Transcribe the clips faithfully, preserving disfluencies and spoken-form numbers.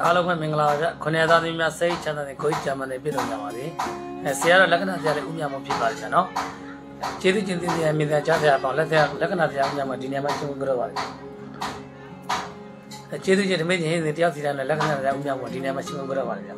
အားလုံးပဲမင်္ဂလာပါဗျခုနှစ်သားသမီးများစိတ်ချမ်းသာတဲ့ကိုကြီးချမ်းသာတဲ့ပြည်တော်ကြပါစေအဲဆရာတော်လက္ခဏာဆရာလေးဦးမြတ်မို့ဖြစ်ပါတယ်နော်ကျေးဇူးတင်တင်မြင်တဲ့ကြားဆရာပေါင်းလက်ဆရာလက္ခဏာဆရာဦးမြတ်မို့ဒီနေ့မှရှင်းပြတော့ပါတယ်ကျေးဇူးတင်မင်းကြီးတယောက်စီတိုင်းလက္ခဏာဆရာဦးမြတ်မို့ဒီနေ့မှရှင်းပြတော့ပါတယ်ဗျ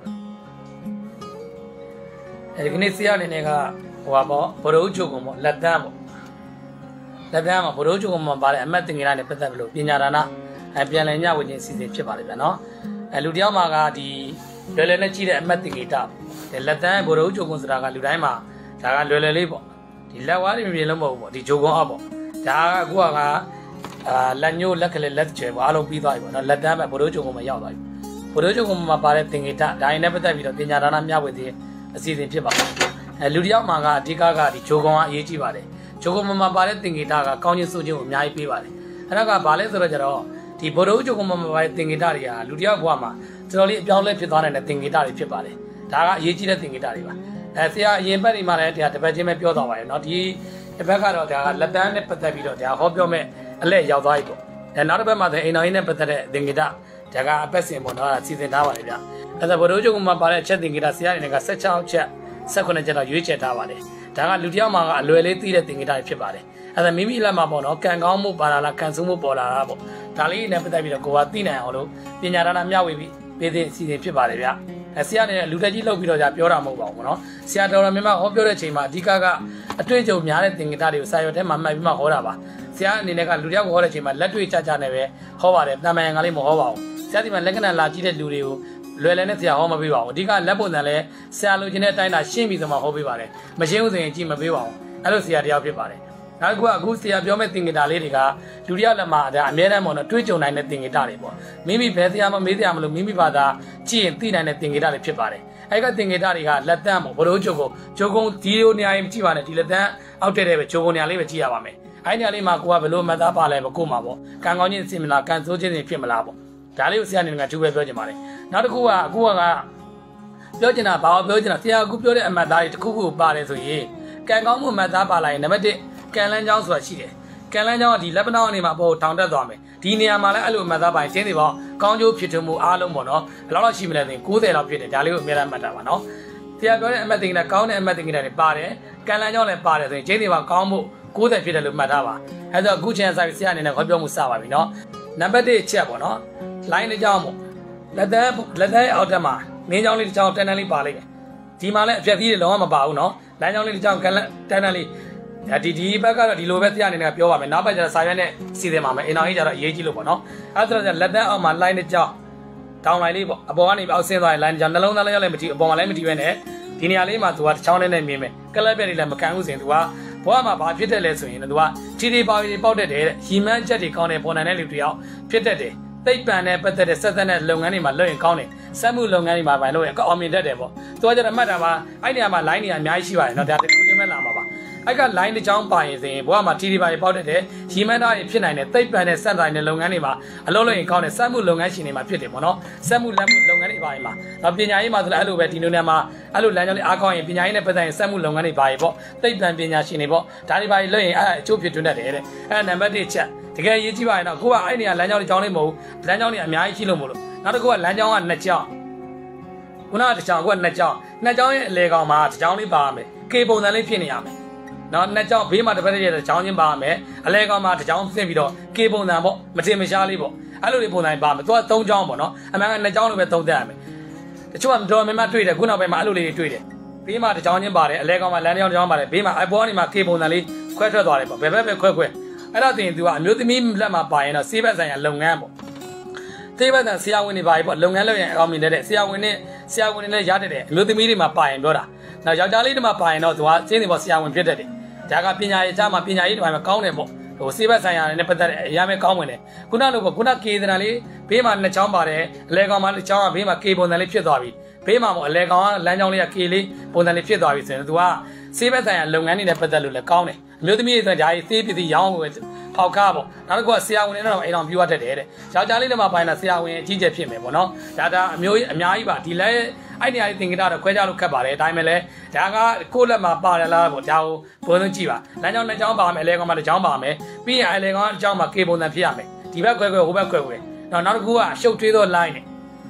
အဲဒီနေ့ဆရာအနေနဲ့ကဟိုပါပေါ့ဘရိုးချုပ်ကုန်ပေါ့လက်တန်းပေါ့လက်တန်းမှာဘရိုးချုပ်ကုန်မှာပါတယ်အမတ်တင်ကြီးနဲ့ပတ်သက်လို့ပညာဒါနအပြန်လည်ညဝခြင်းစီစဉ်ဖြစ်ပါတယ်ဗျာနော်အဲလူတယောက်မှာကဒီလွယ်လွယ်နဲ့ကြည့်တဲ့အမတ်တင်ကြီးတာလက်တန်းဘရိုးချုပ်ကုန်ဆိုတာကလူတိုင်းမှာဒါကလွယ်လွယ်လေးပေါ့ဒီလက်ဝါးတွေမြင်လို့မဟုတ်ဘူးပေါ့ဒီဂျိုကွန်အောက်ပေါ့ဒါကအခုကအာလက်ညိုးလက်ကလေးလက်ချေပေါ့အားလုံးပြီးသွားပြီပေါ့နော်လက်တန်းပဲဘရိုးချုပ်ကုန်မှာရောက်သွားပြီဘရိုးချုပ်ကုန်မှာပါတဲ့တင်ကြီးတာဒါရင်နဲ့ပတ်သက်ပြီးတော့ပညာဒါနမျှဝေခြင်းအစီအစဉ်ဖြစ်ပါတယ်အဲလူတယောက်မှာကအဓိကကဒီဂျိုကွန်ကအရေးကြီးပါတယ်ဂျိုကွန်မှာပါတဲ့တင်ကြီးတာကကောင်းခြင်းဆိုခြင်းကိုအများကြီးပေးပါတယ်အဲ့ဒါကဘာလဲဆိုတော့ကျတော့ဒီဘရိုးချုပ်ကွန်မှာပါတဲ့တင်ကြီးတာတွေကလူတယောက်ဘဝမှာတော်တော်လေးအပြောင်းလဲဖြစ်သွားတဲ့တင်ကြီးတာတွေဖြစ်ပါတယ်ဒါကအရေးကြီးတဲ့တင်ကြီးတာတွေပါအဲဆရာအရင်ဘက်ဒီမှာလည်းတရားတစ်ပတ်ချင်းပဲပြောသွားပါတယ်เนาะဒီတစ်ပတ်ကတော့ဒါကလက်တန်းနဲ့ပတ်သက်ပြီးတော့ဒါဟောပြောမဲ့အလက်ရောက်သွားပြီပေါ့အဲနောက်တစ်ပတ်မှာဆိုအိမ်တော်ကြီးနဲ့ပတ်သက်တဲ့တင်ကြီးတာဒါကအပတ်စဉ်ပေါ့เนาะစီစဉ်ထားပါတယ်ဗျအဲဒါဘရိုးချုပ်ကွန်မှာပါတဲ့အချက်တင်ကြီးတာဆရာအနေနဲ့ကဆက်ချောင်းချက်ဆက်ခုနှစ်ချက်တော့ရွေးချယ်ထားပါတယ်ဒါကလူတယောက်မှာကအလွယ်လေးသိတဲ့တင်ကြီးတာဖြစ်ပါတယ်အဲဒါမိမိလက်မှာပေါ့နော်ကံကောင်းမှုပါလာလားကံဆိုးမှုပေါ်လာတာပေါ့ဒါလေးနဲ့ပတ်သက်ပြီးတော့ကိုယ်ကသိနိုင်အောင်လို့ပညာဒါနမျှဝေပြီးပေးတဲ့အစီအစဉ်ဖြစ်ပါတယ်ဗျအဲဆရာနဲ့လူတက်ကြီးလောက်ပြီးတော့じゃပြောတာမဟုတ်ပါဘူးပေါ့နော်ဆရာတော်တော်များများဟောပြောတဲ့အချိန်မှာအဓိကကအတွေ့အကြုံများတဲ့တင်ကြီးတာတွေကိုစာရွက်ထဲမှာမှတ်ပြီးမှဟောတာပါဆရာအနေနဲ့ကလူတယောက်ကိုဟောတဲ့အချိန်မှာလက်တွေ့ကြကြနဲ့ပဲဟောပါတယ်တမန်ရံကလေးမဟောပါဘူးဆရာဒီမှာလက္ခဏာလာကြည့်တဲ့လူတွေကိုလွယ်လွယ်နဲ့ဆရာဟောမပေးပါဘူးအဓိကလက်ပုံစံလဲဆရာလိုချင်တဲ့အတိုင်းသာရှင်းပြီးဆိုမှဟောပေးပါတယ်မရှင်းဘူးဆိုရင်ကြည့်မပေးပါဘူးအဲ့လိုဆရာတရားဖြစ်ပါတယ်နောက်ကအခုဆရာပြောမဲ့သင်္ကေတလေးတွေကလူတယောက်လက်မှာဒါအများနဲ့ပေါ့နော်တွေးကြုံနိုင်တဲ့သင်္ကေတတွေပေါ့မိမိဘယ်ဆရာမှမေးဆရာမလို့မိမိဘာသာကြည့်ရင်သိနိုင်တဲ့သင်္ကေတတွေဖြစ်ပါတယ်အဲ့ကသင်္ကေတတွေကလက်တန်းပေါ့ဘရိုးချုပ်ကိုဂျိုကုံဒီလိုနေရာရင်ကြည့်ပါနဲ့ဒီလက်တန်းအောက်တဲ့တဲ့ပဲဂျိုကုံနေရာလေးပဲကြည့်ရပါမယ်အဲ့နေရာလေးမှာကိုကဘယ်လိုမှတ်သားပါလဲပေါ့ကိုမှာပေါ့ကံကောင်းခြင်းစင်မလားကံဆိုးခြင်းတွေဖြစ်မလားပေါ့ဒါလေးကိုဆရာအနေနဲ့ကသူပဲပြောချင်ပါတယ်နောက်တစ်ခုကအခုကပြောချင်တာဘာပြောချင်တာဆရာအခုပြောတဲ့အမှတ်သားတွေတစ်ခုခုပါတယ်ဆိုရင်ကံကောင်းမှုအမှတ်သားပါလာရင်နံပါတ်တစ်ကံလန်းချောင်းဆိုတာရှိတယ်ကံလန်းချောင်းကဒီလက်ပနောင်းအနေမှာပေါ်ထောင်တက်သွားမယ်ဒီနေရာမှာလည်းအဲ့လိုအမှတ်သားပါရင်ကျင်းနေပေါ့ကောင်းကျိုးဖြစ်ထွန်းမှုအားလုံးပေါ့နော်ဘယ်လောက်လောက်ရှိမလဲဆိုရင်၉၀လောက်ဖြစ်တယ်ဒါလေးကိုအများအားမှတ်တာပါနော်ဆရာပြောတဲ့အမှတ်တင်ကကောင်းတဲ့အမှတ်တင်ကတွေပါတယ်ကံလန်းချောင်းလည်းပါတယ်ဆိုရင်ကျင်းနေပါကောင်းမှု၉၀ဖြစ်တယ်လို့မှတ်ထားပါအဲ့တော့အခုချိန်ဆိုင်ဆရာအနေနဲ့ခေါ်ပြောမှုစပါပြီနော်နံပါတ်တစ်ချက်ပေါ့နော်လိုင်းတစ်ကြောင်းပေါ့လက်သက်လက်သက်အောက်တက်မှာမင်းကြောင်းလေးတစ်ကြောင်းတန်းတန်းလေးပါလိုက်တယ်ဒီမှာလည်းအပြက်သီးတွေလုံးဝမပါဘူးနော်လမ်းကြောင်းလေးတစ်ကြောင်းကန်လက်တန်းတန်းလေးဒီဒီဘက်ကတော့ဒီလိုပဲတရားအနေနဲ့ပြောပါမယ်နောက်ဘက်ကျတော့စာရွက်နဲ့စီစဉ်ပါမယ်အင်အောင်ကြီးကျတော့အရေးကြီးလို့ပေါ့နော်အဲ့ဒါဆိုလက်သက်အောက်မှာလိုင်းတစ်ကြောင်းတောင်းလိုင်းလေးပေါ့အပေါ်ကနေအောက်ဆင်းသွားရင်လိုင်းတစ်ကြောင်းနှလုံးသားလေးရောက်လည်းမကြည့်အပေါ်မှာလည်းမကြည့်ပဲနဲ့ဒီနေရာလေးမှာသူကတစ်ချောင်းနဲ့နဲ့မြင်မယ်ကလပ်ပြက်တွေလည်းမကန်ဘူးဆိုရင်သူကဘဝမှာဘာဖြစ်တယ်လဲဆိုရင်သူကခြေတွေပေါတွေပေါက်တတ်တယ်တဲ့ရီမန်းချက်တွေကောင်းတယ်ပေါ်နိုင်တဲ့လူတွေအောင်ဖြစ်တတ်တယ်သိပ္ပံနဲ့ပတ်သက်တဲ့ဆက်သက်တဲ့လုပ်ငန်းတွေမှာလုပ်ရင်ကောင်းတယ်စက်မှုလုပ်ငန်းတွေမှာပဲလုပ်ရင်အောင်မြင်တတ်တယ်ပေါ့သူကကျတော့မှတ်တာပါအဲ့နေရာမှာ line တွေအများကြီးရှိပါတယ်เนาะဒါတခုချင်းပဲလာမှာပါအဲ့က line တစ်ချောင်းပါရင်ဆိုရင်ဘဝမှာ T D ပါတွေပေါက်တတ်တယ်ရီမန်းသားတွေဖြစ်နိုင်တယ်သိပ္ပံနဲ့ဆက်ဆိုင်တဲ့လုပ်ငန်းတွေမှာအလုပ်လုပ်ရင်ကောင်းတယ်စက်မှုလုပ်ငန်းရှင်တွေမှာဖြစ်တယ်ပေါ့နော်စက်မှုလက်မှုလုပ်ငန်းတွေပါရင်မှာတော့ပညာရေးမှာဆိုလည်းအဲ့လိုပဲဒီလိုနေရာမှာအဲ့လိုလမ်းကြောင်းလေးအားကောင်းရင်ပညာရေးနဲ့ပတ်သက်ရင်စက်မှုလုပ်ငန်းတွေပါရင်ပေါ့သိပ္ပံပညာရှင်တွေပေါ့ဒါတွေပါရင်လုပ်ရင်အဲ့အကျိုးဖြစ်ထွန်းတတ်တယ်တဲ့အဲ့နံပါတ်တစ်ချက်တကယ်ရေးကြည့်ပါရင်တော့ကိုကအဲ့နေရာလမ်းကြောင်းလေးကြောင်းလေးမဟုတ်ဘူးလမ်းကြောင်းလေးအများကြီးရှိလို့မလို့နောက်တစ်ခုကလမ်းကြောင်းကနှစ်ကြောင်းခုနကတစ်ကြောင်းကနှစ်ကြောင်းနှစ်ကြောင်းရဲ့အလေကောင်မှာတစ်ကြောင်းလေးပါရမယ်ကေပုံစံလေးဖြစ်နေရမယ်နော်နှစ်ကြောင်းဘေးမှာတစ်ပတ်တည်းတစ်ကြောင်းချင်းပါရမယ်အလေကောင်မှာတစ်ကြောင်းဆင့်ပြီးတော့ကေပုံစံပေါ့မတင်မရှားလေးပေါ့အဲ့လိုလေးပုံစံပါမယ်သူကသုံးကြောင်းပေါ့နော်အမှန်ကနှစ်ကြောင်းလိုပဲသုံးတတ်ရမယ်တချို့ကတော်များများတွေ့တယ်ခုနောက်ပိုင်းမှာအဲ့လိုလေးတွေတွေ့တယ်ဘေးမှာတစ်ကြောင်းချင်းပါတယ်အလေကောင်မှာလမ်းကြောင်းတစ်ကြောင်းပါတယ်ဘေးမှာအပေါ်ကနေမှာကေပုံစံလေးခွဲထွက်သွားတယ်ပေါ့ဘယ်ဘက်ပဲခွဲခွဲအဲ့တော့တင်သူကအမျိုးသမီးလက်မှာပါရင်တော့စေးဘက်ဆိုင်ရာလုပ်ငန်းပေါ့စေးဘက်ဆိုင်ဆရာဝန်တွေပါပြီပေါ့လုပ်ငန်းလုပ်ရင်အအောင်မြင်တဲ့ဆရာဝန်နဲ့ဆရာဝန်တွေလည်းရတတ်တယ်အမျိုးသမီးတွေမှာပါရင်ပြောတာနောက်ယောက်ျားလေးတွေမှာပါရင်တော့သူကစင်းနေပေါ့ဆရာဝန်ဖြစ်တတ်တယ်ဒါကပညာရေးကြားမှာပညာရေးတွေမှာကောင်းတယ်ပေါ့ဟိုစေးဘက်ဆိုင်ရာနဲ့ပတ်သက်တဲ့အရာမဲ့ကောင်းဝင်တယ်ခုနလိုပေါ့ခုနကေသနာလေးဘေးမှာနှစ်ချောင်းပါတယ်အလဲကောင်မှာတစ်ချောင်းကဘေးမှာကေပုံစံလေးဖြစ်သွားပြီဘေးမှာပေါ့အလဲကောင်ကလမ်းကြောင်းလေးကကေလေးပုံစံလေးဖြစ်သွားပြီဆိုရင်သူကစေးဘက်ဆိုင်ရာလုပ်ငန်းတွေနဲ့ပတ်သက်လို့လည်းကောင်းတယ်အမျိုးသမီးတွေဆိုရင်ဒါကြီးသေးပစ္စည်းရောင်းဖို့ဖောက်ကားပေါ့နောက်တစ်ခုကဆရာဝန်တွေနဲ့တော့အိမ်အောင်ပြရတတ်တယ်တဲ့ယောက်ျားလေးတွေမှာပိုင်းလာဆရာဝန်အကြီးကျယ်ဖြစ်မယ်ပေါ့နော်ဒါဒါအမျိုးအများကြီးပါဒီလဲအဲ့နေရာလေးသင်္ကေတတော့ခွဲခြားလို့ခက်ပါတယ်အတိုင်းပဲလဲဒါကကိုယ့်လက်မှာပါတယ်လားပေါ့ဒါကိုဘုံလုံးကြည့်ပါလမ်းကြောင်းနှစ်ကြောင်းပါမယ်အလဲကောင်မှာတစ်ကြောင်းပါမယ်ပြီးရင်အလဲကောင်တစ်ကြောင်းမှာကေပုံစံဖြစ်ရမယ်ဒီဘက်ခွဲခွဲဟိုဘက်ခွဲခွဲနောက်နောက်တစ်ခုကရှုပ်ထွေးသော line နဲ့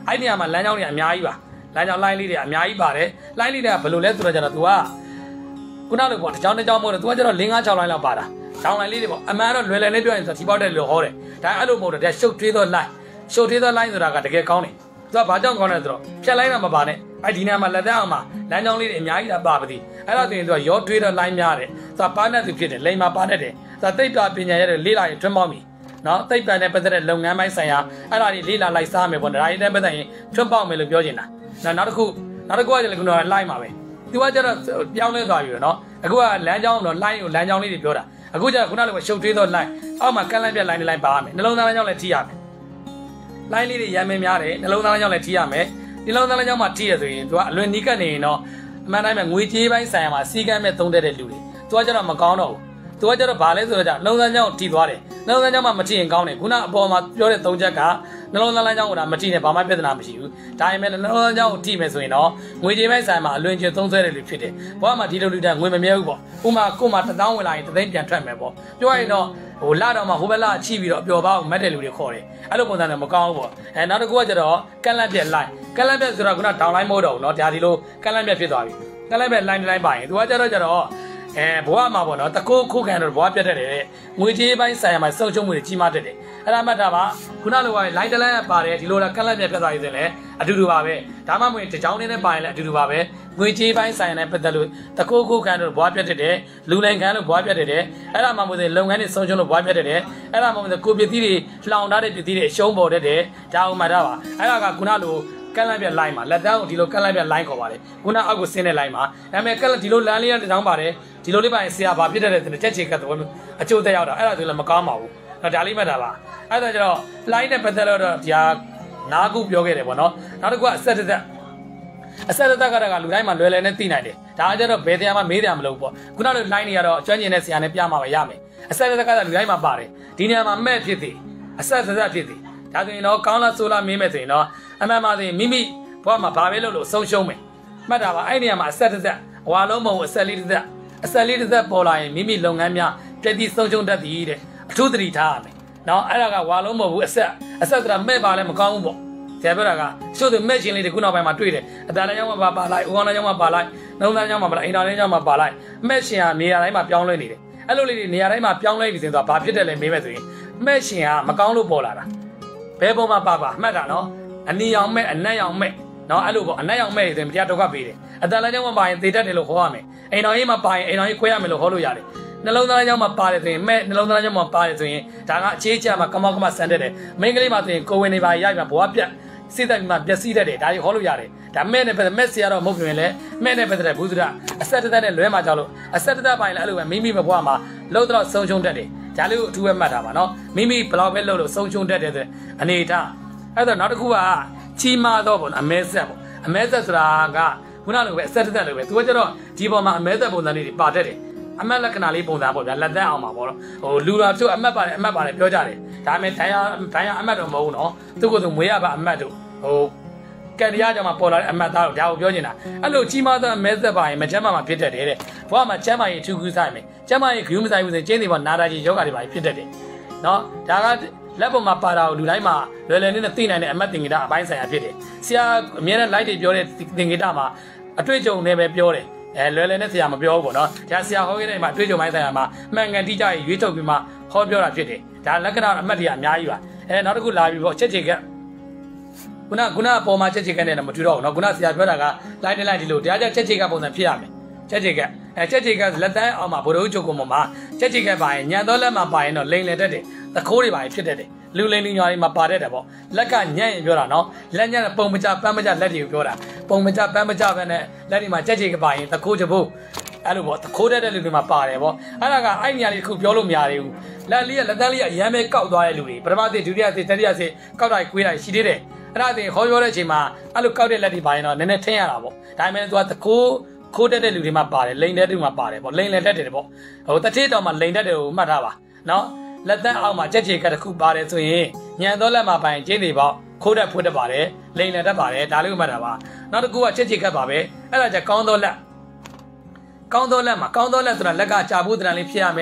အဲ့ဒီမှာလမ်းကြောင်းတွေအများကြီးပါလမ်းကြောင်းလိုင်းလေးတွေအများကြီးပါတယ်လိုင်းလေးတွေကဘယ်လိုလဲဆိုတော့ကျတော့ तू ကခုနလိုပေါ့တစ်ကြောင်းတစ်ကြောင်းမဟုတ်တော့ तू ကကျတော့၄၅၆လိုင်းလောက်ပါတာကြောင်းလိုင်းလေးတွေပေါ့အမှန်တော့လွယ်လွယ်လေးပြောရင်ဆိုတော့ဒီပေါက်တဲ့လို့ဟောတယ်ဒါအဲ့လိုမဟုတ်တော့ရှုပ်ထွေးသောလိုင်းရှုပ်ထွေးသောလိုင်းဆိုတာကတကယ်ကောင်းတယ် तू ကဘာကြောင့်ကောင်းလဲဆိုတော့ဖြတ်လိုင်းတာမပါနဲ့အဲ့ဒီနေရာမှာလက်သက်အောင်မှာလမ်းကြောင်းလေးတွေအများကြီးလာပါပါသည်အဲ့ဒါဆိုရင် तू ကရောထွေးသောလိုင်းများတယ် तू ကပါနဲ့သူဖြစ်တယ်လိမ်မှာပါနဲ့တယ် तू သိပ္ပံပညာရတဲ့လေးလာရင်ထွန်းပေါင်းပြီနော်သိပ္ပံနဲ့ပတ်သက်တဲ့လုပ်ငန်းပိုင်းဆိုင်ရာအဲ့ဒါတွေလေးလာလိုက်စားမယ်ပေါ့ဒါတွေနဲ့ပတ်သက်ရင်ထွန်းပေါက်မယ်လို့ပြောချင်တာနောက်တစ်ခုနောက်တစ်ခုကကျလည်းကတော့လိုင်းပါပဲသူကကျတော့ပြောင်းလဲသွားပြီနော်အခုကလမ်းကြောင်းတော့လိုင်းကိုလမ်းကြောင်းလေးတွေပြောတာအခုကျတော့ခုနကရှုပ်ထွေးသောလိုင်းအောက်မှာကန့်လန့်ပြက်လိုင်းတွေလိုင်းပါရမယ်နှလုံးသားလမ်းကြောင်းလည်းထိရမယ်လိုင်းလေးတွေရမ်းမင်းများတယ်နှလုံးသားလမ်းကြောင်းလည်းထိရမယ်ဒီနှလုံးသားလမ်းကြောင်းမှာထိရဆိုရင်သူကအလွန်နီးကပ်နေရင်တော့အမှန်တိုင်းပဲငွေကြေးပိုင်းဆိုင်ရာမှာစီကံမဲ့သုံးတဲ့လူတွေသူကကျတော့မကောင်းတော့ဘူးသူကကျတော့ဘာလဲဆိုတော့နှလုံးသားလမ်းကြောင်းထိသွားတယ်နှလုံးသားလမ်းကြောင်းမှာမထိရင်ကောင်းတယ်ခုနအပေါ်မှာပြောတဲ့သုံးချက်ကနှလုံးသားလမ်းကြောင်းကမထိနဲ့ဘာမှပြဿနာမရှိဘူးဒါပေမဲ့နှလုံးသားလမ်းကြောင်းကိုထိမယ်ဆိုရင်တော့ငွေကြေးပိုင်းဆိုင်မှာအလွန်ကျသုံးဆွဲတယ်လို့ဖြစ်တယ်ဘာမှဒီလိုလူတန်းငွေမမြဲဘူးပေါ့ဥမာကို့မှာတစ်သောင်းဝင်လာရင်တစ်သိန်းပြန်ထွက်မယ်ပေါ့ပြောရရင်တော့ဟိုလာတော့မှဟိုဘက်လာချိပြီးတော့အပျော်ပါအောင်မတ်တဲ့လူတွေခေါ်တယ်အဲ့လိုပုံစံနဲ့မကောင်းဘူးပေါ့အဲနောက်တစ်ခုကကျတော့ကန့်လန့်ပြက်လိုင်းကန့်လန့်ပြက်ဆိုတော့ခုနဒေါင်လိုင်းမို့တော့ဘူးเนาะဒါဒီလိုကန့်လန့်ပြက်ဖြစ်သွားပြီကန့်လန့်ပြက်လိုင်းလိုင်းပါရင်သူကကျတော့ကျတော့အဲဘဝမှာပေါ့နော်တကူခုခံတော့ဘဝပြတ်တတ်တယ်ငွေကြေးပိုင်းဆိုင်ရာမှာစုံချုံမှုတွေကြီးမားတတ်တယ်အဲ့ဒါမှတ်တာပါခုနလိုကလိုင်းတလန်းပါတယ်ဒီလိုလားကန့်လန့်ပြတ်ပြတ်သွားရည်ဆိုရင်လည်းအတူတူပါပဲဒါမှမဟုတ်တကြောင်းနဲ့ပါရင်လည်းအတူတူပါပဲငွေကြေးပိုင်းဆိုင်ရာနဲ့ပတ်သက်လို့တကူခုခံတော့ဘဝပြတ်တတ်တယ်လူနိုင်ခံလို့ဘဝပြတ်တတ်တယ်အဲ့ဒါမှမဟုတ်လုပ်ငန်းတွေစုံချုံလို့ဘဝပြတ်တတ်တယ်အဲ့ဒါမှမဟုတ်ကိုပစ္စည်းတွေလှောင်ထားတဲ့ပစ္စည်းတွေအရှုံးပေါ်တတ်တယ်ဒါဥမှတ်တာပါအဲ့ဒါကခုနလိုကန့်လန့်ပြလိုင်းမှာလက်တန်းကိုဒီလိုကန့်လန့်ပြလိုင်းခေါ်ပါတယ်ခုနအောက်ကိုဆင်းတဲ့လိုင်းမှာဒါပေမဲ့ကန့်ဒီလိုလမ်းလေးတစ်ချောင်းပါတယ်ဒီလိုလေးပါရင်ဆရာဘာဖြစ်တတ်တဲ့ချက်ချေကတ်တော့အကျိုးသက်ရောက်တာအဲ့ဒါဆိုလည်းမကောင်းပါဘူးတော့ဒါလေးမှတ်တာပါအဲ့ဒါကျတော့လိုင်းနဲ့ပတ်သက်လို့တော့ဒီဟာနားခုပြောခဲ့တယ်ပေါ့နော်နောက်တစ်ခုကအဆက်သက်အဆက်သက်ကတော့လူတိုင်းမှာလွယ်လွယ်နဲ့သိနိုင်တယ်ဒါကျတော့ဘယ်တရားမှမေးတရားမလုပ်ပေါ့ခုနလိုလိုင်းတွေကတော့ကျွမ်းကျင်တဲ့ဆရာနဲ့ပြမှာပဲရမယ်အဆက်သက်ကတော့လူတိုင်းမှာပါတယ်ဒီနေရာမှာမဲ့ဖြစ်သည်အဆက်သက်ဖြစ်သည်ဒါဆိုရင်တော့ကောင်းလားဆိုလားမေးမယ်ဆိုရင်တော့အမှန်မှဆိုရင်မိမိဘဝမှာဘာပဲလုပ်လို့ဆုံးရှုံးမယ်မှတ်တာပါအဲ့ဒီနေရာမှာအဆက်သက်အဝါလုံးမဟုတ်အဆက်လေးသက်အဆက်လေးသက်ပေါ်လာရင်မိမိလုပ်ငန်းများပြည့်တည်ဆုံးရှုံးတတ်သည်တဲ့အထူးသတိထားရမယ်နော်အဲ့ဒါကဝါလုံးမဟုတ်ဘူးအဆက်အဆက်ဆိုတာမဲ့ပါလဲမကောင်းဘူးပေါ့ဆရာပြောတာကရှုပ်တဲ့မဲ့ချင်းလေးတွေခုနောက်ပိုင်းမှာတွေ့တယ်အတန်လည်းကြောင်းမှာပါပါလိုက်ဥကောင်းလည်းကြောင်းမှာပါလိုက်နှုံးသားကြောင်းမှာပါလိုက်အိမ်တော်လည်းကြောင်းမှာပါလိုက်မဲ့ရှင်ဟာနေရာတိုင်းမှာပြောင်းလဲနေတယ်အဲ့လိုလေးတွေနေရာတိုင်းမှာပြောင်းလဲပြီဆိုတော့ဘာဖြစ်တယ်လဲမေးမယ်ဆိုရင်မဲ့ရှင်ဟာမကောင်းလို့ပေါ်လာတာဘယ်ပုံမှာပါပါမှတ်တာနော်အနီရောင်မဲ့အနက်ရောင်မဲ့နော်အဲ့လိုပေါ့အနက်ရောင်မဲ့ဆိုရင်တရားဒုက္ခပေးတယ်အတန်လည်းကြောင်းမှာပါရင်သေတတ်တယ်လို့ဟောရမယ်အိမ်တော်ကြီးမှာပါရင်အိမ်တော်ကြီးခွဲရမယ်လို့ဟောလို့ရတယ်နှလုံးသားကြောင်းမှာပါတယ်ဆိုရင်မဲ့နှလုံးသားကြောင်းမှာပါတယ်ဆိုရင်ဒါကအခြေချမှာကမောက်ကမဆန်တက်တယ်မိန်းကလေးမှာဆိုရင်ကိုဝင်နေပါရိုက်မှာဘဝပြတ်စိတ်သက်ပြီးမှပျက်စီးတတ်တယ်ဒါကြီးဟောလို့ရတယ်ဒါမဲ့နဲ့ပတ်သက်မဲ့ဆရာတော့မဟုတ်ပြင်လဲမဲ့နဲ့ပတ်သက်တဲ့ဘုရားအဆက်တက်တဲ့လွဲမှာကြောက်လို့အဆက်တက်ပိုင်းလည်းအဲ့လိုပဲမိမိမဘဝမှာလုံးတော့ဆုံးရှုံးတတ်တယ်ဒါလေးကိုအထူးပဲမှတ်တာပါနော်မိမိဘလောက်ပဲလုံးလို့ဆုံးရှုံးတတ်တယ်ဆိုအနေထားအဲ့တော့နောက်တစ်ခုကချီမာတော့ပေါ့အမဲဆက်ပေါ့အမဲဆက်ဆိုတာကခုနလိုပဲအဆက်တက်လို့ပဲသူကကျတော့ဒီပေါ်မှာအမဲဆက်ပုံစံလေးတွေပါတတ်တယ်အမတ်လက္ခဏာလေးပုံစံပေါ့ဗျာလက်သက်အောင်ပါပေါ့နော်ဟိုလူတော်တို့အမတ်ပါတယ်အမတ်ပါတယ်ပြောကြတယ်ဒါပေမဲ့ဒိုင်ယာဒိုင်ယာအမတ်တော့မဟုတ်ဘူးနော်သူ့ကိုယ်သူမွေးရပါအမတ်တို့ဟိုကံတရားကြောင့်မှပေါ်လာတဲ့အမတ်သားတို့ဒါကိုပြောနေတာအဲ့လိုကြီးမားသောအမဲသက်ပါရင်မချမ်းမှဖြစ်တတ်တယ်တဲ့ဘဝမှာချမ်းမရင်ထူးထူးဆိုင်မယ်ချမ်းမရင်ဂရုမဆိုင်ဘူးဆိုရင်ကျင်းနေပေါ့နာတာကြီးယောဂတွေပါဖြစ်တတ်တယ်နော်ဒါကလက်ပေါ်မှာပါတာကိုလူတိုင်းမှာလွယ်လွယ်နဲ့သိနိုင်တဲ့အမတ်တင်္ဂီတာအပိုင်းဆိုင်ရာဖြစ်တယ်ဆရာအမြဲတမ်း light တွေပြောတဲ့တင်္ဂီတာမှာအတွေ့အကြုံနဲ့ပဲပြောတယ်အဲလွယ်လွယ်နဲ့ဆရာမပြောဘူးပေါ့နော်ဒါဆရာဟောခဲ့တဲ့မှာအတွေ့အကြုံပိုင်းဆိုင်ရာမှာမှန်ကန်တိကျရေးရွေးထုတ်ပြီးမှဟောပြောတာဖြစ်တယ်ဒါလက္ခဏာအမှတ်တွေအများကြီးပါအဲနောက်တစ်ခုလာပြီးပေါ့ချက်ချေကခုနခုနအပေါ်မှာချက်ချေကနဲ့တော့မတူတော့ဘူးနော်ခုနဆရာပြောတာက light နဲ့ light ဒီလိုတရားကြချက်ချေကပုံစံဖြစ်ရမယ်ချက်ချေကအဲချက်ချေကလက်တန်းအောင်မှာဘိုးတို့ချုပ်ကုန်မှာချက်ချေကပါရင်ညံတော့လက်မှာပါရင်တော့လိန်လေတတ်တယ်သခိုးတွေပါရင်ဖြစ်တတ်တယ်လူလိန်လူညာတွေမှာပါတတ်တယ်ပေါ့လက်ကညံ့ရင်ပြောတာနော်လက်ညံ့ပုံမကြပန်းမကြလက်တွေကိုပြောတာပုံမကြပန်းမကြပဲနဲ့လက်တွေမှာချက်ချေကပါရင်သခိုးချဖို့အဲ့လိုပေါ့သခိုးတတ်တဲ့လူတွေမှာပါတယ်ပေါ့အဲ့ဒါကအဲ့နေရာလေးတစ်ခုပြောလို့မရသေးဘူးလက်လေးကလက်တန်းလေးကအရမ်းပဲကောက်သွားတဲ့လူတွေပထမသစ်ဒုတိယသစ်တတိယသစ်ကောက်တိုင်းကွေးတိုင်းရှိသေးတယ်အဲ့ဒါတင်ခေါ်ပြောတဲ့အချိန်မှာအဲ့လိုကောက်တဲ့လက်တွေပါရင်တော့နည်းနည်းထင်းရတာပေါ့ဒါပေမဲ့သူကသခိုးခိုးတက်တဲ့လူတွေမှာပါတယ်လိန်တဲ့လူမှာပါတယ်ပေါ့လိန်လည်းတက်တယ်ပေါ့ဟိုတတိတော်မှာလိန်တက်တယ်ကိုမှတ်ထားပါနော်လက်တန်းအောက်မှာချက်ချေကတစ်ခုပါတယ်ဆိုရင်ညံသောလက်မှာပိုင်ကျင်းနေပေါ့ခိုးတက်ဖွတ်တက်ပါတယ်လိန်လည်းတက်ပါတယ်ဒါလေးကိုမှတ်တာပါနောက်တစ်ခုကချက်ချေကတ်ပါပဲအဲ့ဒါကြကောင်းသောလက်ကောင်းသောလက်မှာကောင်းသောလက်ဆိုတာလက်ကကြာဖို့တန်လေးဖြစ်ရမယ်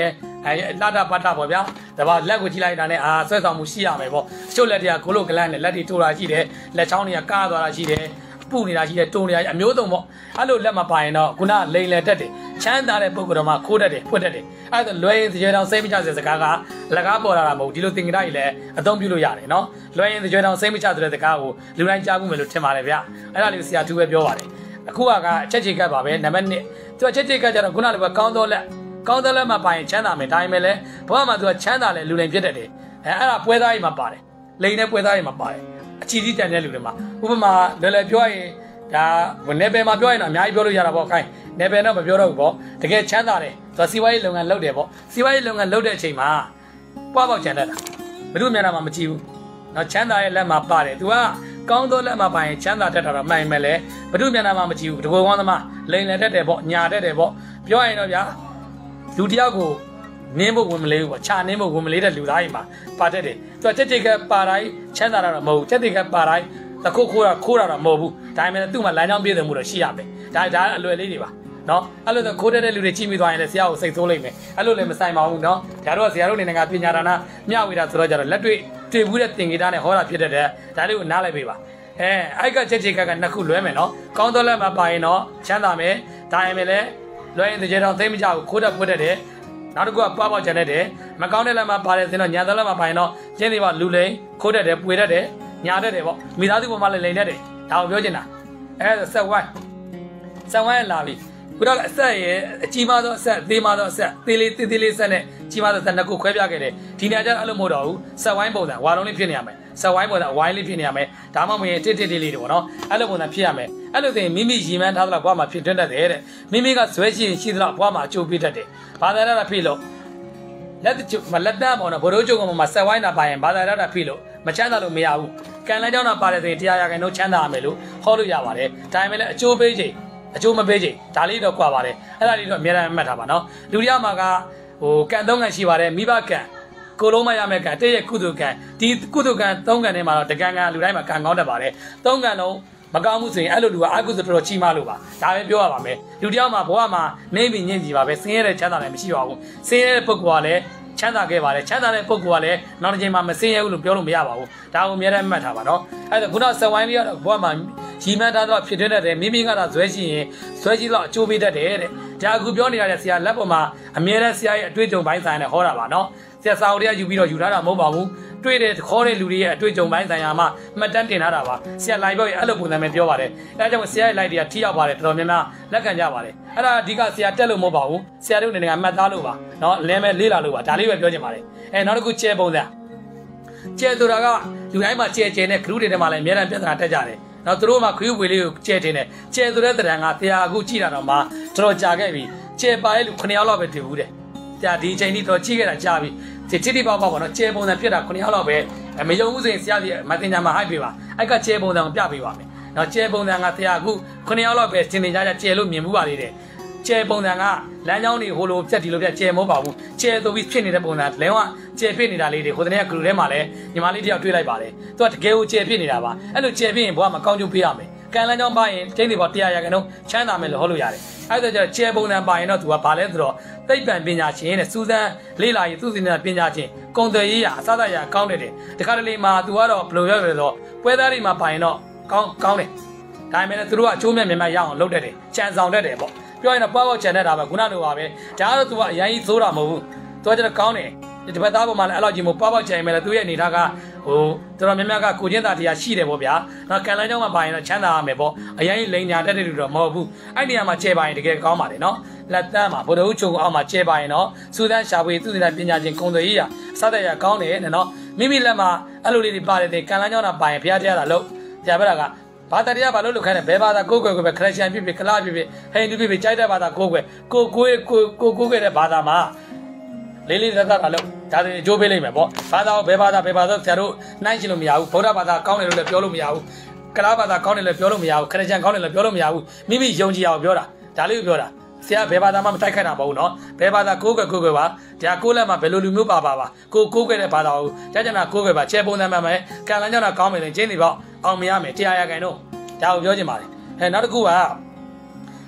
အဲလာတာပတ်တာပေါ့ဗျာဒါပါလက်ကိုကြည့်လိုက်တာနဲ့အာဆွဲဆောင်မှုရှိရမယ်ပေါ့ချို့လက်တွေကကိုလိုကလန်းနဲ့လက်တွေထိုးတာရှိတယ်လက်ချောင်းတွေကကားသွားတာရှိတယ်ပူနေတာရှိတယ်တုံနေတာအမျိုးစုံပေါ့အဲ့လိုလက်မပါရင်တော့ခုနလိန်လေတက်တယ်ချမ်းသာတဲ့ပုဂ္ဂိုလ်တော်မှာခိုးတတ်တယ်ဖွက်တတ်တယ်အဲ့ဒါလွယ်ရင်ကြွယ်တောင်စိတ်မချတဲ့စကားကလက်ကားပေါ်လာတာမဟုတ်ဒီလိုသင်္ကေတကြီးလည်းအသုံးပြုလို့ရတယ်နော်လွယ်ရင်ကြွယ်တောင်စိတ်မချတဲ့စကားကိုလူတိုင်းကြားမှုမယ်လို့ထင်ပါတယ်ဗျအဲ့ဒါလေးဆရာသူပဲပြောပါတယ်အခုကအချက်ချေကတ်ပါပဲနံပါတ်နှစ်သူအချက်ချေကတ်ကြတော့ခုနကလည်းကောင်းသောလက်ကောင်းသောလက်မှာပါရင်ချမ်းသာမယ်ဒါပေမဲ့လည်းဘဝမှာသူကချမ်းသာလဲလူလိမ်ဖြစ်တတ်တယ်အဲအဲ့ဒါပွဲသားကြီးမှာပါတယ်လိန်နဲ့ပွဲသားကြီးမှာပါတယ်အချီကြီးတန်တဲ့လူတွေမှာဥပမာလွယ်လွယ်ပြောရင်ဒါနေပယ်မှာပြောရင်တော့အများကြီးပြောလို့ရတာပေါ့ခိုင်းနေပယ်တော့မပြောတော့ဘူးပေါ့တကယ်ချမ်းသာတယ်သူကစီးပွားရေးလုပ်ငန်းလုပ်တယ်ပေါ့စီးပွားရေးလုပ်ငန်းလုပ်တဲ့အချိန်မှာပွားပေါက်ချန်တတ်တာဘယ်သူမျက်နှာမှာမကြည့်ဘူးနော်ချမ်းသာရဲ့လက်မှာပါတယ်သူကကောင်းသောလက်မှာပါရင်ချမ်းသာတတ်တာတော့မှန်မယ်လေဘယ်သူမျက်နှာမှာမကြည့်ဘူးတကောကောင်းသမားလိန်လည်းတတ်တယ်ပေါ့ညာတတ်တယ်ပေါ့ပြောရင်တော့ဗျာလူတယောက်ကိုနင်းဖို့ဝင်မလေးဘူးပေါ့ခြာနင်းဖို့ဝင်မလေးတဲ့လူသားကြီးမှာပါတတ်တယ်သူကချက်ချက်ကပါတိုင်းချမ်းသာတာတော့မဟုတ်ဘူးချက်ချက်ကပါတိုင်းတခုခိုးတာခိုးတာတော့မဟုတ်ဘူးဒါပေမဲ့သူ့မှာလမ်းကြောင်းပြည့်စုံမှုတော့ရှိရမယ်ဒါဒါအလွယ်လေးတွေပါနော်အဲ့လိုဆိုခိုးတဲ့လူတွေကြည့်မိသွားရင်လည်းဆရာကိုစိတ်ဆိုးလိုက်မယ်အဲ့လိုလည်းမဆိုင်ပါဘူးနော်ဒါတော့ဆရာတို့နေနေကပညာဒါနမျှဝေတာဆိုတော့ကြတော့လက်တွေ့တွေ့ဘူးတဲ့သင်္ကေတနဲ့ဟောတာဖြစ်တဲ့ဒါလေးကိုနားလိုက်ပေးပါအဲအဲ့ကချက်ချက်ကကနှစ်ခုလွဲမယ်နော်ကောင်းသောလက်မှာပါရင်တော့ချမ်းသာမယ်ဒါပေမဲ့လည်းလွယ်ရင်တကြတော့သိမကြဘူးခိုးတတ်ဖွက်တတ်တယ်နောက်တစ်ခုကပွားပေါက်ချန်တတ်တယ်မကောင်းတဲ့လက်မှာပါတယ်ဆိုတော့ညာသောလက်မှာပါရင်တော့ကျင်းသေးပါလူလိန်ခိုးတတ်တယ်ပွေတတ်တယ်ညာတတ်တယ်ပေါ့မိသားစုပေါ်မှာလည်းလိန်တတ်တယ်ဒါကိုပြောချင်တာအဲဆက်ဝိုင်းဆက်ဝိုင်းလာပြီခုတော့အဆက်ရဲ့အကြီးမားသောအဆက်သေးမားသောအဆက်သေးလေးသေးသေးလေးဆက်နဲ့ကြီးမားသောဆက်နှစ်ခုခွဲပြခဲ့တယ်ဒီနေရာကျအဲ့လိုမဟုတ်တော့ဘူးဆက်ဝိုင်းပုံစံဝါလုံးလေးဖြစ်နေရမယ်ဆက်ဝိုင်းပုံစံဝိုင်းလေးဖြစ်နေရမယ်ဒါမှမဟုတ်ရင်တစ်တစ်တစ်လေးတွေပေါ့နော်အဲ့လိုပုံစံဖြစ်ရမယ်အဲ့လိုဆိုရင်မိမိရီမန်းထားသလောက်ဘွားမှာဖြစ်တွန်းတတ်တယ်တဲ့မိမိကဇွဲရှိရင်ရှိသလောက်ဘွားမှာအကျိုးပေးတတ်တယ်ဘာသာရတာဖြစ်လို့လက်မလက်တန်းပေါ့နော်ဘိုးတို့ကျုံကမှာဆက်ဝိုင်းတာပါရင်ဘာသာရတာဖြစ်လို့မချမ်းသာလို့မရဘူးကံလန်းကြောင်းတာပါတယ်ဆိုရင်တရားရခိုင်တော့ချမ်းသာရမယ်လို့ဟောလို့ရပါတယ်ဒါပေမဲ့လည်းအကျိုးပေးချိန်အကျိုးမပေးချိန်ဒါလေးတော့ကွာပါတယ်အဲ့ဒါလေးတော့အများအားမှတ်ထားပါနော်လူတရားမှာကဟိုကံသုံးကံရှိပါတယ်မိဘကံကိုလုံးမရမယ်ကံတည့်ရဲ့ကုသိုလ်ကံဒီကုသိုလ်ကံသုံးကံထဲမှာတော့တကံကံလူတိုင်းမှာကံကောင်းတတ်ပါတယ်သုံးကံလုံးမကောင်းမှုဆိုရင်အဲ့လိုလူကအကုသိုလ်တော်တော်ကြီးမားလို့ပါဒါပဲပြောရပါမယ်လူတရားမှာဘဝမှာနေပြီးညင်ကြည့်ပါပဲဆင်းရဲတဲ့ချမ်းသာတယ်မရှိပါဘူးဆင်းရဲတဲ့ပုဂ္ဂိုလ်ကလည်းချမ်းသာခဲ့ပါတယ်ချမ်းသာတဲ့ပုဂ္ဂိုလ်ကလည်းနောက်တစ်ချိန်မှာမဆင်းရဲဘူးလို့ပြောလို့မရပါဘူးဒါကိုအများနဲ့မှတ်ထားပါနော်အဲ့ဒါခုနဆက်ဝိုင်းလေးကတော့ဘဝမှာရီမန်းထားတော့ဖြစ်တတ်တယ်မိမိကတော့ဇွဲရှိရင်ဇွဲကြီးတော့အကျိုးပေးတတ်တယ်တဲ့ဒါအခုပြောနေရတဲ့ဆရာလက်ပေါ်မှာအမြဲတမ်းဆရာရဲ့အတွေ့အကြုံပိုင်းဆိုင်နဲ့ဟောတာပါနော်ဆရာစာအုပ်တွေကယူပြီးတော့ယူထားတာမဟုတ်ပါဘူးတွေ့တဲ့ခေါ်တဲ့လူတွေရဲ့အတွေ့အကြုံပိုင်းဆိုင်ရာမှာမှတ်တမ်းတင်ထားတာပါဆရာလိုက်ပြောရင်အဲ့လိုပုံစံပဲပြောပါတယ်အဲဒါကြောင့်ဆရာရဲ့ live တွေကထိရောက်ပါတယ်တော်တော်များများလက်ခံကြပါတယ်အဲ့ဒါအဓိကဆရာတက်လို့မဟုတ်ပါဘူးဆရာတို့နေနေကမှတ်သားလို့ပါနော်လင်းမဲ့လေးလာလို့ပါဒါလေးပဲပြောချင်ပါတယ်အဲနောက်တစ်ခုကျဲပုံစံကျဲဆိုတာကလူတိုင်းမှာကျဲကျဲနဲ့ခရုတွေထဲမှာလည်းအများအားပြဿနာတက်ကြတယ်နော်သူတို့မှခရုဝေလေးကိုကျဲတင်တယ်ကျဲဆိုတဲ့တရံကတရားအခုကြည့်တာတော့မှတော်တော်ကြာခဲ့ပြီကျဲပါရဲ့လူခုနှစ်ယောက်လောက်ပဲတည်ဘူးတဲ့ကြာဒီအချိန်ကြီးတော့ကြည့်ခဲ့တာကြာပြီဒီတိတိပေါက်ပေါက်ပေါ့နော်ကျဲပုံစံဖြစ်တာခုနှစ်ယောက်လောက်ပဲမယုံဘူးဆိုရင်ဆရာကြီးမတင်ကြမှာဟိုက်ပေးပါအဲ့ကကျဲပုံစံကိုပြပေးပါမယ်နော်ကျဲပုံစံကတရားအခုခုနှစ်ယောက်လောက်ပဲသင်နေကြကြကျဲလို့မြင်မှုပါလေတဲ့ကျဲပုံစံကလမ်းကြောင်းတွေဟိုလိုပြက်ဒီလိုပြက်ကျဲမဟုတ်ပါဘူးကျဲဆိုပြီးဖြစ်နေတဲ့ပုံစံလဲကကျဲဖြစ်နေတာလေးတွေဟိုတနေ့ကဂရုထဲမှာလဲညီမလေးတယောက်တွေ့လိုက်ပါတယ်သူကတကယ်ကိုကျဲဖြစ်နေတာပါအဲ့လိုကျဲဖြစ်ရင်ဘဝမှာကောင်းကျိုးပေးရမယ်ကံလမ်းကြောင်းပါရင်ကျင်းတွေပေါ်တရားရကန်တော့ချမ်းသာမယ်လို့ဟောလို့ရတယ်အဲ့ဒါကြကျဲပုံစံပါရင်တော့သူကဘာလဲဆိုတော့သိပ္ပံပညာရှင်နဲ့စူးစမ်းလေ့လာရေးသူစီနေတာပညာရှင်ကုန်သွယ်ရေးရအစသရကောင်းတယ်တခါတလေမှာသူကတော့ဘယ်လိုပြောလဲဆိုတော့ပွဲသားတွေမှာပါရင်တော့ကောင်းကောင်းတယ်ဒါပေမဲ့သူတို့ကအချိုးမြတ်မြတ်ရအောင်လုပ်တတ်တယ်ကြံဆောင်တတ်တယ်ပေါ့ပြောရင်တော့ပွားပေါက်ချန်တတ်တာပဲခုနလိုပါပဲဒါကတော့သူကအရင်ကြီးသိုးတာမဟုတ်ဘူးသူကကျတော့ကောင်းတယ်ဒီဘက်သားပေါ်မှာလည်းအဲ့လိုကြီးမို့ပွားပေါက်ချန်မယ်လေသူရဲ့အနေထားကဟိုတော်တော်များများကကိုချင်းသားတရားရှိတယ်ပေါ့ဗျာနော်ကံလန်းကြောင်းမှာပါရင်တော့ချမ်းသာရမယ်ပေါ့အရင်ကြီးလိန်ညာတက်တဲ့လူတော့မဟုတ်ဘူးအဲ့နေရာမှာချဲပါရင်တကယ်ကောင်းပါတယ်နော်လက်တန်းမှာဗုဒ္ဓဦးချုံအောက်မှာချဲပါရင်တော့စူဒန်ရှာဖွေသူစီတဲ့ပညာရှင်ကုံသွေးကြီးရစတဲ့ရကောင်းတယ်နော်မိမိလက်မှာအဲ့လိုလေးတွေပါတယ်တဲ့ကံလန်းကြောင်းတာပါရင်ဘုရားတရားတာလို့ဆရာပြတာကဘာတရားဘာလို့လုပ်ခိုင်းလဲဘယ်ဘာသာကိုယ်ကွယ်ကိုပဲခရစ်ယာန်ဖြစ်ဖြစ်ကလားဖြစ်ဖြစ်ဟိန္ဒူဖြစ်ဖြစ်ကြိုက်တဲ့ဘာသာကိုယ်ကွယ်ကိုကိုယ်ကိုကိုကိုကိုယ်တဲ့ဘာသာမှာလေးလေးသက်သက်တာလို့ဒါဆိုရင်အကျိုးပေးလိမ့်မယ်ပေါ့ဘာသာဘယ်ဘာသာဘယ်ဘာသာဆရာတို့နှိုင်းချင်လို့မရဘူးဗုဒ္ဓဘာသာကောင်းတယ်လို့လည်းပြောလို့မရဘူးကလားဘာသာကောင်းတယ်လည်းပြောလို့မရဘူးခရစ်ယာန်ကောင်းတယ်လည်းပြောလို့မရဘူးမိမိယုံကြည်အောင်ပြောတာဒါလေးကိုပြောတာဆရာဘယ်ဘာသာမှမတိုက်ခိုက်တာမဟုတ်ဘူးနော်ဘယ်ဘာသာကိုယ်ကွယ်ကိုယ်ကွယ်ပါဒါကိုယ်လက်မှာဘယ်လိုလူမျိုးပါပါပါကိုကိုယ်ကွယ်တဲ့ဘာသာကိုကြာကြာနာကိုယ်ကွယ်ပါချဲပုံစံမှန်မယ်ကံလန်းကြောင်းတာကောင်းမယ်လေကျင်းနေပေါ့အောင်မရမယ်တရားရခိုင်တော့ဒါကိုပြောချင်ပါတယ်အဲနောက်တစ်ခုက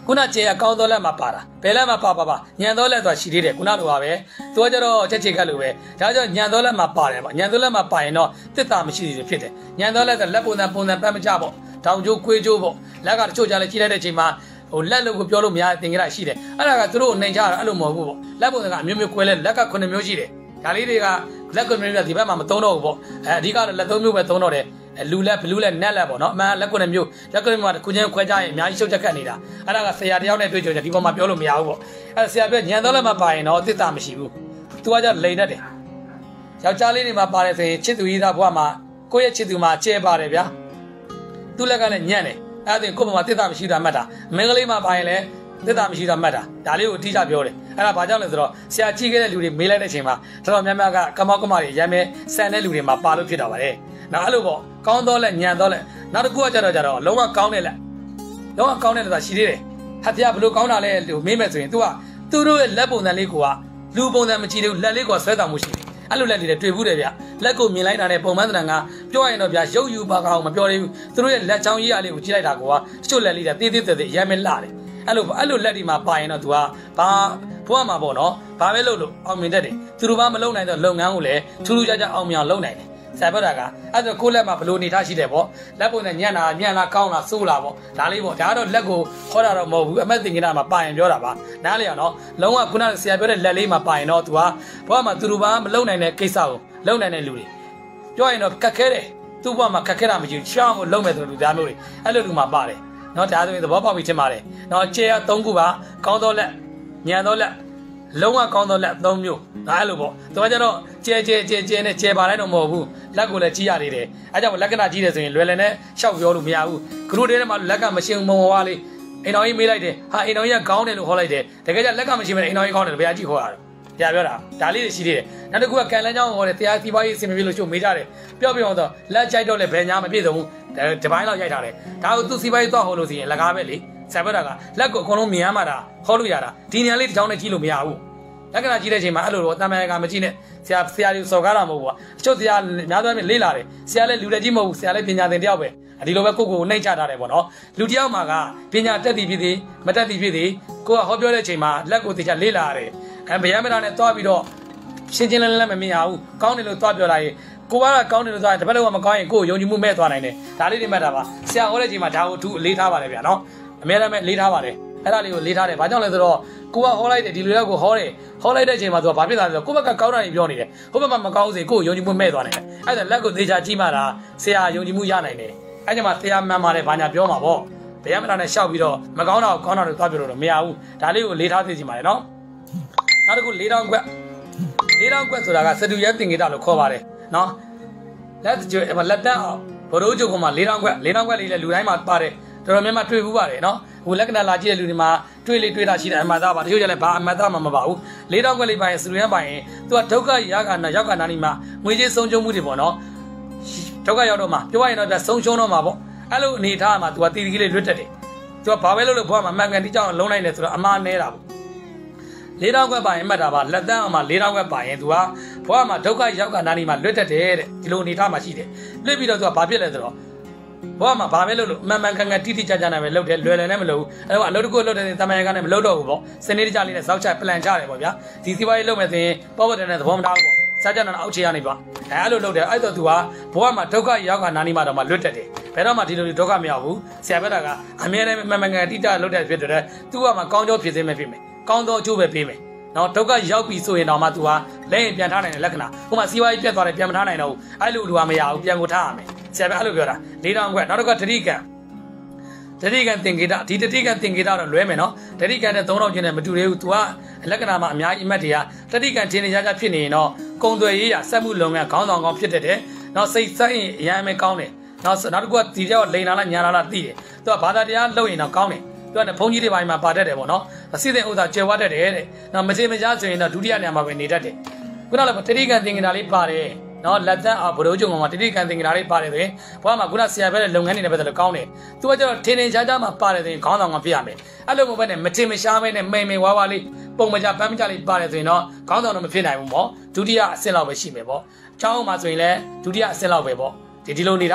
ခုနကျေအကောင်းသောလက်မှာပါတာဘယ်လက်မှာပါပါပါညံသောလက်ဆိုတာရှိသေးတယ်ခုနလိုပါပဲသူကကျတော့ချက်ချေကတ်လိုပဲဒါကြောင့်ညံသောလက်မှာပါတယ်ပေါ့ညံသောလက်မှာပါရင်တော့တစ်တာမရှိသေးဖြစ်တယ်ညံသောလက်ဆိုလက်ပုံစံပုံစံပတ်မကြပေါ့တောင်ကျိုးခွေးကျိုးပေါ့လက်ကတချို့ကြလဲကြီးလိုက်တဲ့အချိန်မှာဟိုလက်လို့ကိုပြောလို့မရတင်ကြတာရှိတယ်အဲ့ဒါကသူတို့နှိမ်ချတာအဲ့လိုမဟုတ်ဘူးပေါ့လက်ပုံစံကအမျိုးမျိုးကွဲလဲလက်ကခုနှစ်မျိုးရှိတယ်ဒါလေးတွေကလက်ကွမျိုးမျိုးဒီဘက်မှာမသုံးတော့ဘူးပေါ့အဲအဓိကတော့လက်သုံးမျိုးပဲသုံးတော့တယ်လူလက်ဘလူးလက်နက်လက်ပေါ့နော်အမှန်လက်ကွနဲ့မျိုးလက်ကွမျိုးမှာခုချင်းခွဲကြရင်အများကြီးရှုပ်ချက်ကတ်နေတာအဲ့ဒါကဆရာတယောက်နဲ့တွေ့ကြတယ်ဒီပေါ်မှာပြောလို့မရဘူးပေါ့အဲ့ဆရာပြောညံတော့လက်မှာပါရင်တော့တစ်တာမရှိဘူးသူကကြလိန်တတ်တယ်ယောက်ျားလေးတွေမှာပါတယ်ဆိုရင်ချစ်သူကြီးသားဘဝမှာကိုယ့်ရဲ့ချစ်သူမှာကျဲပါတယ်ဗျာသူ့လက်ကလည်းညံ့တယ်အဲ့ဒါကိုယ့်ဘဝမှာတစ်တာမရှိတာမှတ်တာမင်းကလေးမှာပါရင်လည်းတစ်တာမရှိတာမှတ်တာဒါလေးကိုအတိအကျပြောတယ်အဲ့ဒါဘာကြောင့်လဲဆိုတော့ဆရာကြည့်ခဲ့တဲ့လူတွေမေးလိုက်တဲ့အချိန်မှာတော်တော်များများကကမောက်ကမတွေရမ်းမဲဆန်တဲ့လူတွေမှာပါလို့ဖြစ်တာပါတယ်နောက်အဲ့လိုပေါ့ကောင်းတော့လက်ညံတော့လက်နောက်တစ်ခုကကြတော့ကြတော့လုံးဝကောင်းတဲ့လက်လုံးဝကောင်းတဲ့လက်သာရှိသေးတယ်ဟာဖျားဘလို့ကောင်းတာလဲလို့မေးမယ်ဆိုရင် तू ကသူတို့ရဲ့လက်ပုံစံလေးကိုကလူပုံစံမကြည့်သေးဘူးလက်လေးကိုဆွဲတောင်မှုရှိတယ်အဲ့လိုလက်တွေတွေ့ဘူးတယ်ဗျလက်ကိုမြင်လိုက်တာနဲ့ပုံမှန်သဏ္ဍာန်ကပြောရရင်တော့ဗျရုပ်ယူပါကောင်မပြောသေးဘူးသူတို့ရဲ့လက်ချောင်းကြီးအလေးကိုကြည့်လိုက်တာကိုကတချို့လက်လေးတွေတေးသေးသေးသေးရမ်းမဲလှတယ်အဲ့လိုအဲ့လိုလက်ဒီမှာပါရင်တော့ तू ကဘာဘွားမှာပေါ့နော်ဘာပဲလုပ်လို့အောင်မြင်တတ်တယ်သူတို့ဘာမလုပ်နိုင်တော့လုပ်ငန်းကိုလည်းထူးထူးခြားခြားအောင်မြင်လုပ်နိုင်တယ်ဆရာပြောတာကအဲ့ဒါကိုလက်မှာဘလို့နေထားရှိတယ်ပေါ့လက်ပုံနဲ့ညံ့တာညံ့လားကောင်းလားစိုးလားပေါ့ဒါလေးပေါ့ဒါကတော့လက်ကိုခေါ်တာတော့မဟုတ်ဘူးအမက်တင်နေတာမှာပါရင်ပြောတာပါနားလေအောင်နော်လုံးဝခုနဆရာပြောတဲ့လက်လေးမှာပါရင်တော့ तू ကဘွားမှာသူတို့ဘာမလုပ်နိုင်တဲ့ကိစ္စကိုလုပ်နိုင်တဲ့လူတွေပြောရင်တော့ခက်ခဲတယ်သူ့ဘွားမှာခက်ခဲတာမရှိဘူးချောင်းကိုလုံးမယ်ဆိုလို့လူသားမျိုးတွေအဲ့လိုလူမှာပါတယ်နော်ဒါဆိုရင်သဘောပေါက်ပြီထင်ပါတယ်နော်ကျေအသုံးခုပါကောင်းသောလက်ညံသောလက်လုံးဝကောင်းသောလက်သုံးမျိုးဒါအဲ့လိုပေါ့သူကကျတော့ကျဲကျဲကျဲကျဲနဲ့ကျဲပါလိုက်တော့မဟုတ်ဘူးလက်ကိုလည်းကြီးရနေတယ်အဲကြောင့်လက်ကနာကြီးတယ်ဆိုရင်လွယ်လည်နဲ့ရှောက်ပြောလို့မရဘူးဂရုထဲမှာလက်ကမရှင်းမုံဝါလေးအိမ်တော်ကြီးမေးလိုက်တယ်ဟာအိမ်တော်ကြီးကကောင်းတယ်လို့ဟောလိုက်တယ်တကယ်ကျလက်ကမရှင်းမနဲ့အိမ်တော်ကြီးကောင်းတယ်လို့ဘယ်အကြည့်ဟောရတယ်တရားပြောတာဒါလေးတွေရှိသေးတယ်နောက်တစ်ခုကကန်လန်းချောင်းဟောတယ်တရားစီပွားရေးအစီအမံပြလို့ချို့မေးထားတယ်ပြောပြအောင်တော့လက်ကြိုက်တော့လည်းဘယ်ညာမပြည့်စုံဘူးဒီပိုင်းလောက်ရိုက်ထားတယ်ဒါကိုသူစီပွားရေးတော့ဟောလို့ဆိုရင်လကားပဲလေဆရာပြောတာကလက်ကိုအကုန်လုံးမြင်ရမှာဒါဟောလို့ရတာဒီနေရာလေးတစ်ချောင်းနဲ့ကြည့်လို့မရဘူးလက်ကနာကြည့်တဲ့အချိန်မှာအဲ့လိုတော့တမန်ကမကြည့်နဲ့ဆရာဆရာကြီးစော်ကားတာမဟုတ်ဘူး။အချို့ဆရာများသောအားဖြင့်လေးလာတယ်။ဆရာလည်းလူတက်ကြီးမဟုတ်ဘူး။ဆရာလည်းပညာသင်တယောက်ပဲ။ဒီလိုပဲကိုကိုကိုနှိမ့်ချထားတယ်ပေါ့နော်။လူတယောက်မှာကပညာတက်သည်ဖြစ်သည်မတက်သည်ဖြစ်သည်ကိုကဟောပြောတဲ့အချိန်မှာလက်ကိုတေချာလေးလာရတယ်။အဲဗျာမတာနဲ့တွားပြီးတော့ရှင်းရှင်းလင်းလင်းမမြင်ရဘူး။ကောင်းတယ်လို့တွားပြောလိုက်ရင်ကိုကတော့ကောင်းတယ်လို့တွားရင်တစ်ပတ်လုံးကမကောင်းရင်ကိုကိုယုံကြည်မှုမဲ့သွားနိုင်တယ်။ဒါလေးတွေမှတ်တာပါ။ဆရာဟောတဲ့အချိန်မှာဒါကိုအထူးအလေးထားပါတယ်ဗျာနော်။အများအားဖြင့်လေးထားပါတယ်။အဲ့ဒါလေးကိုလေးထားတယ်။ဘာကြောင့်လဲဆိုတော့ကိုကဟောလိုက်တယ်ဒီလိုရောက်ကိုဟောတယ်ဟောလိုက်တဲ့အချိန်မှာသူကဘာဖြစ်လာလဲဆိုတော့ကိုဘက်ကကောင်းတာကြီးပြောနေတယ်ဟိုဘက်မှာမကောင်းစေကိုယုံကြည်မှုမဲ့သွားတယ်အဲ့ဒါလက်ကိုသေချာကြည့်မှတာဆရာယုံကြည်မှုရနိုင်တယ်အဲ့ဒီမှာဆရာမှန်ပါတယ်ဘာညာပြောမှာပေါ့ဘယ်ရမတာနဲ့ရှောက်ပြီးတော့မကောင်းတာကိုကောင်းတာတွေသွားပြောလို့တော့မရဘူးဒါလေးကိုလေးထားသိချင်ပါတယ်နော်နောက်တစ်ခုလေးတောင်းကွက်လေးတောင်းကွက်ဆိုတာကစတူရဲတင်ကေတာလို့ခေါ်ပါတယ်နော်လက်ကျွေးလက်တန်းအောင်ဘိုးတို့ကျုပ်ကမှလေးတောင်းကွက်လေးတောင်းကွက်လေးလည်းလူတိုင်းမှာပါတယ်တော်တော်များများတွေ့ဘူးပါတယ်နော်ဟိုလက်ကနာလာကြည့်တဲ့လူတွေမှာတွေ့လေတွေ့တာရှိတယ်အမှန်သားပါတချို့ကျလည်းဘာအမှန်သားမှမပါဘူးလေးတောင်းခွက်လေးပါရင်စလူရန်ပါရင်သူကဒုက္ခရာခနာရောက်ကနာနီမှာငွေကြေးဆုံးရှုံးမှုတွေပေါ့နော်ဒုက္ခရောက်တော့မှပြောရရင်တော့ပြဆုံးရှုံးတော့မှာပေါ့အဲ့လိုအနေထားမှာသူကတီတီကလေးလွတ်တက်တယ်သူကဘာပဲလုပ်လို့ဘွားမှာမှန်ကန်တိကျအောင်လုံးနိုင်တယ်ဆိုတော့အမှားနဲတာပေါ့လေးတောင်းခွက်ပါရင်မှတ်တာပါလက်တန်းအောင်မှာလေးတောင်းခွက်ပါရင်သူကဘွားမှာဒုက္ခရောက်ကနာနီမှာလွတ်တက်တယ်တဲ့ဒီလိုအနေထားမှာရှိတယ်လွတ်ပြီးတော့သူကဘာဖြစ်လဲဆိုတော့ဘွားမှာဘာပဲလုပ်လို့မှန်မှန်ကန်ကန်တိတိကျကျနဲ့ပဲလုပ်တယ်လွယ်လွယ်နဲ့မလုပ်ဘူးအဲ့တော့အလုပ်တစ်ခုလုပ်တဲ့တမန်ရကနဲ့မလုပ်တော့ဘူးပေါ့စနေတကျလေးနဲ့ဇောက်ချပလန်ချတယ်ပေါ့ဗျာဒီစီပွားရေးလုပ်မယ်ဆိုရင်ပေါ့ပေါ့တဲ့နဲ့သဘောမထားဘူးပေါ့စားကြနာအောက်ခြေကနေပေါ့အဲအဲ့လိုလုပ်တယ်အဲ့တော့သူကဘွားမှာဒုက္ခရောက်ကနာနီမှာတော့မှလွတ်တက်တယ်ဘယ်တော့မှဒီလိုဒုက္ခမရောက်ဘူးဆရာဘက်ကအမြဲတမ်းမှန်မှန်ကန်တိကျလုပ်တဲ့ဖြစ်တယ်သူကမှကောင်းကျိုးဖြစ်စေမယ်ဖြစ်မယ်ကောင်းသောအကျိုးပဲပေးမယ်နော်ဒုက္ခရောက်ပြီဆိုရင်တော့မှ तू ဟာလက်ရင်ပြန်ထားနိုင်တဲ့လက္ခဏာဟိုမှာစီးပွားရေးပြတ်သွားတယ်ပြန်မထားနိုင်တော့ဘူးအဲ့လိုလူကမရဘူးပြန်ကိုထားရမယ်ဆရာပဲအဲ့လိုပြောတာလေးတောင်းခွက်နောက်တစ်ခါတတိကံတတိကံသင်္ကေတဒီတတိကံသင်္ကေတတော့လွဲမယ်နော်တတိကံနဲ့သုံးတော့ချင်းနဲ့မတူသေးဘူး तू ကလက္ခဏာမှာအများကြီးအမှတ်တွေကတတိကံထင်းနေကြကြဖြစ်နေရင်တော့ကုံသွယ်ရေးရစက်မှုလုပ်ငန်းခေါင်းဆောင်ကောင်းဖြစ်တတ်တယ်နော်စိတ်ဆိုင်ရင်အရန်ပဲကောင်းတယ်နောက်နောက်တစ်ခုကဒီကြောက်လိန်လာလားညာလာလားသိတယ် तू ကဘာသာတရားလုပ်ရင်တော့ကောင်းတယ်သူကဘုန်းကြီးတွေပိုင်းမှာပါတတ်တယ်ပေါ့နော်အစစ်တဲ့ဥစ္စာကျွယ်ဝတတ်တယ်တဲ့နော်မချေမချဆိုရင်တော့ဒုတိယနေရာမှာပဲနေတတ်တယ်ခုနကတတိကံသင်္ကေတလေးပါတယ်နော်လက်တန်းအဘရိုးကျုံမှာတတိကံသင်္ကေတလေးပါတယ်ဆိုရင်ဘွားမှာခုနဆရာပဲတဲ့လုပ်ငန်းတွေနဲ့ပဲဆိုလို့ကောင်းတယ်သူကကျတော့ထင်းထင်းရှားရှားမှာပါတယ်ဆိုရင်ခေါင်းဆောင်ကဖြစ်ရမယ်အဲ့လိုမျိုးပဲနဲ့မထင်မရှားပဲနဲ့မိန်မိန်ဝါးဝါးလေးပုံမကြပန်းမကြလေးပါတယ်ဆိုရင်တော့ခေါင်းဆောင်တော့မဖြစ်နိုင်ဘူးပေါ့ဒုတိယအဆင့်လောက်ပဲရှိမယ်ပေါ့ကျောင်းမှာဆိုရင်လည်းဒုတိယအဆင့်လောက်ပဲပေါ့ဒီဒီလိုနေတာမှာ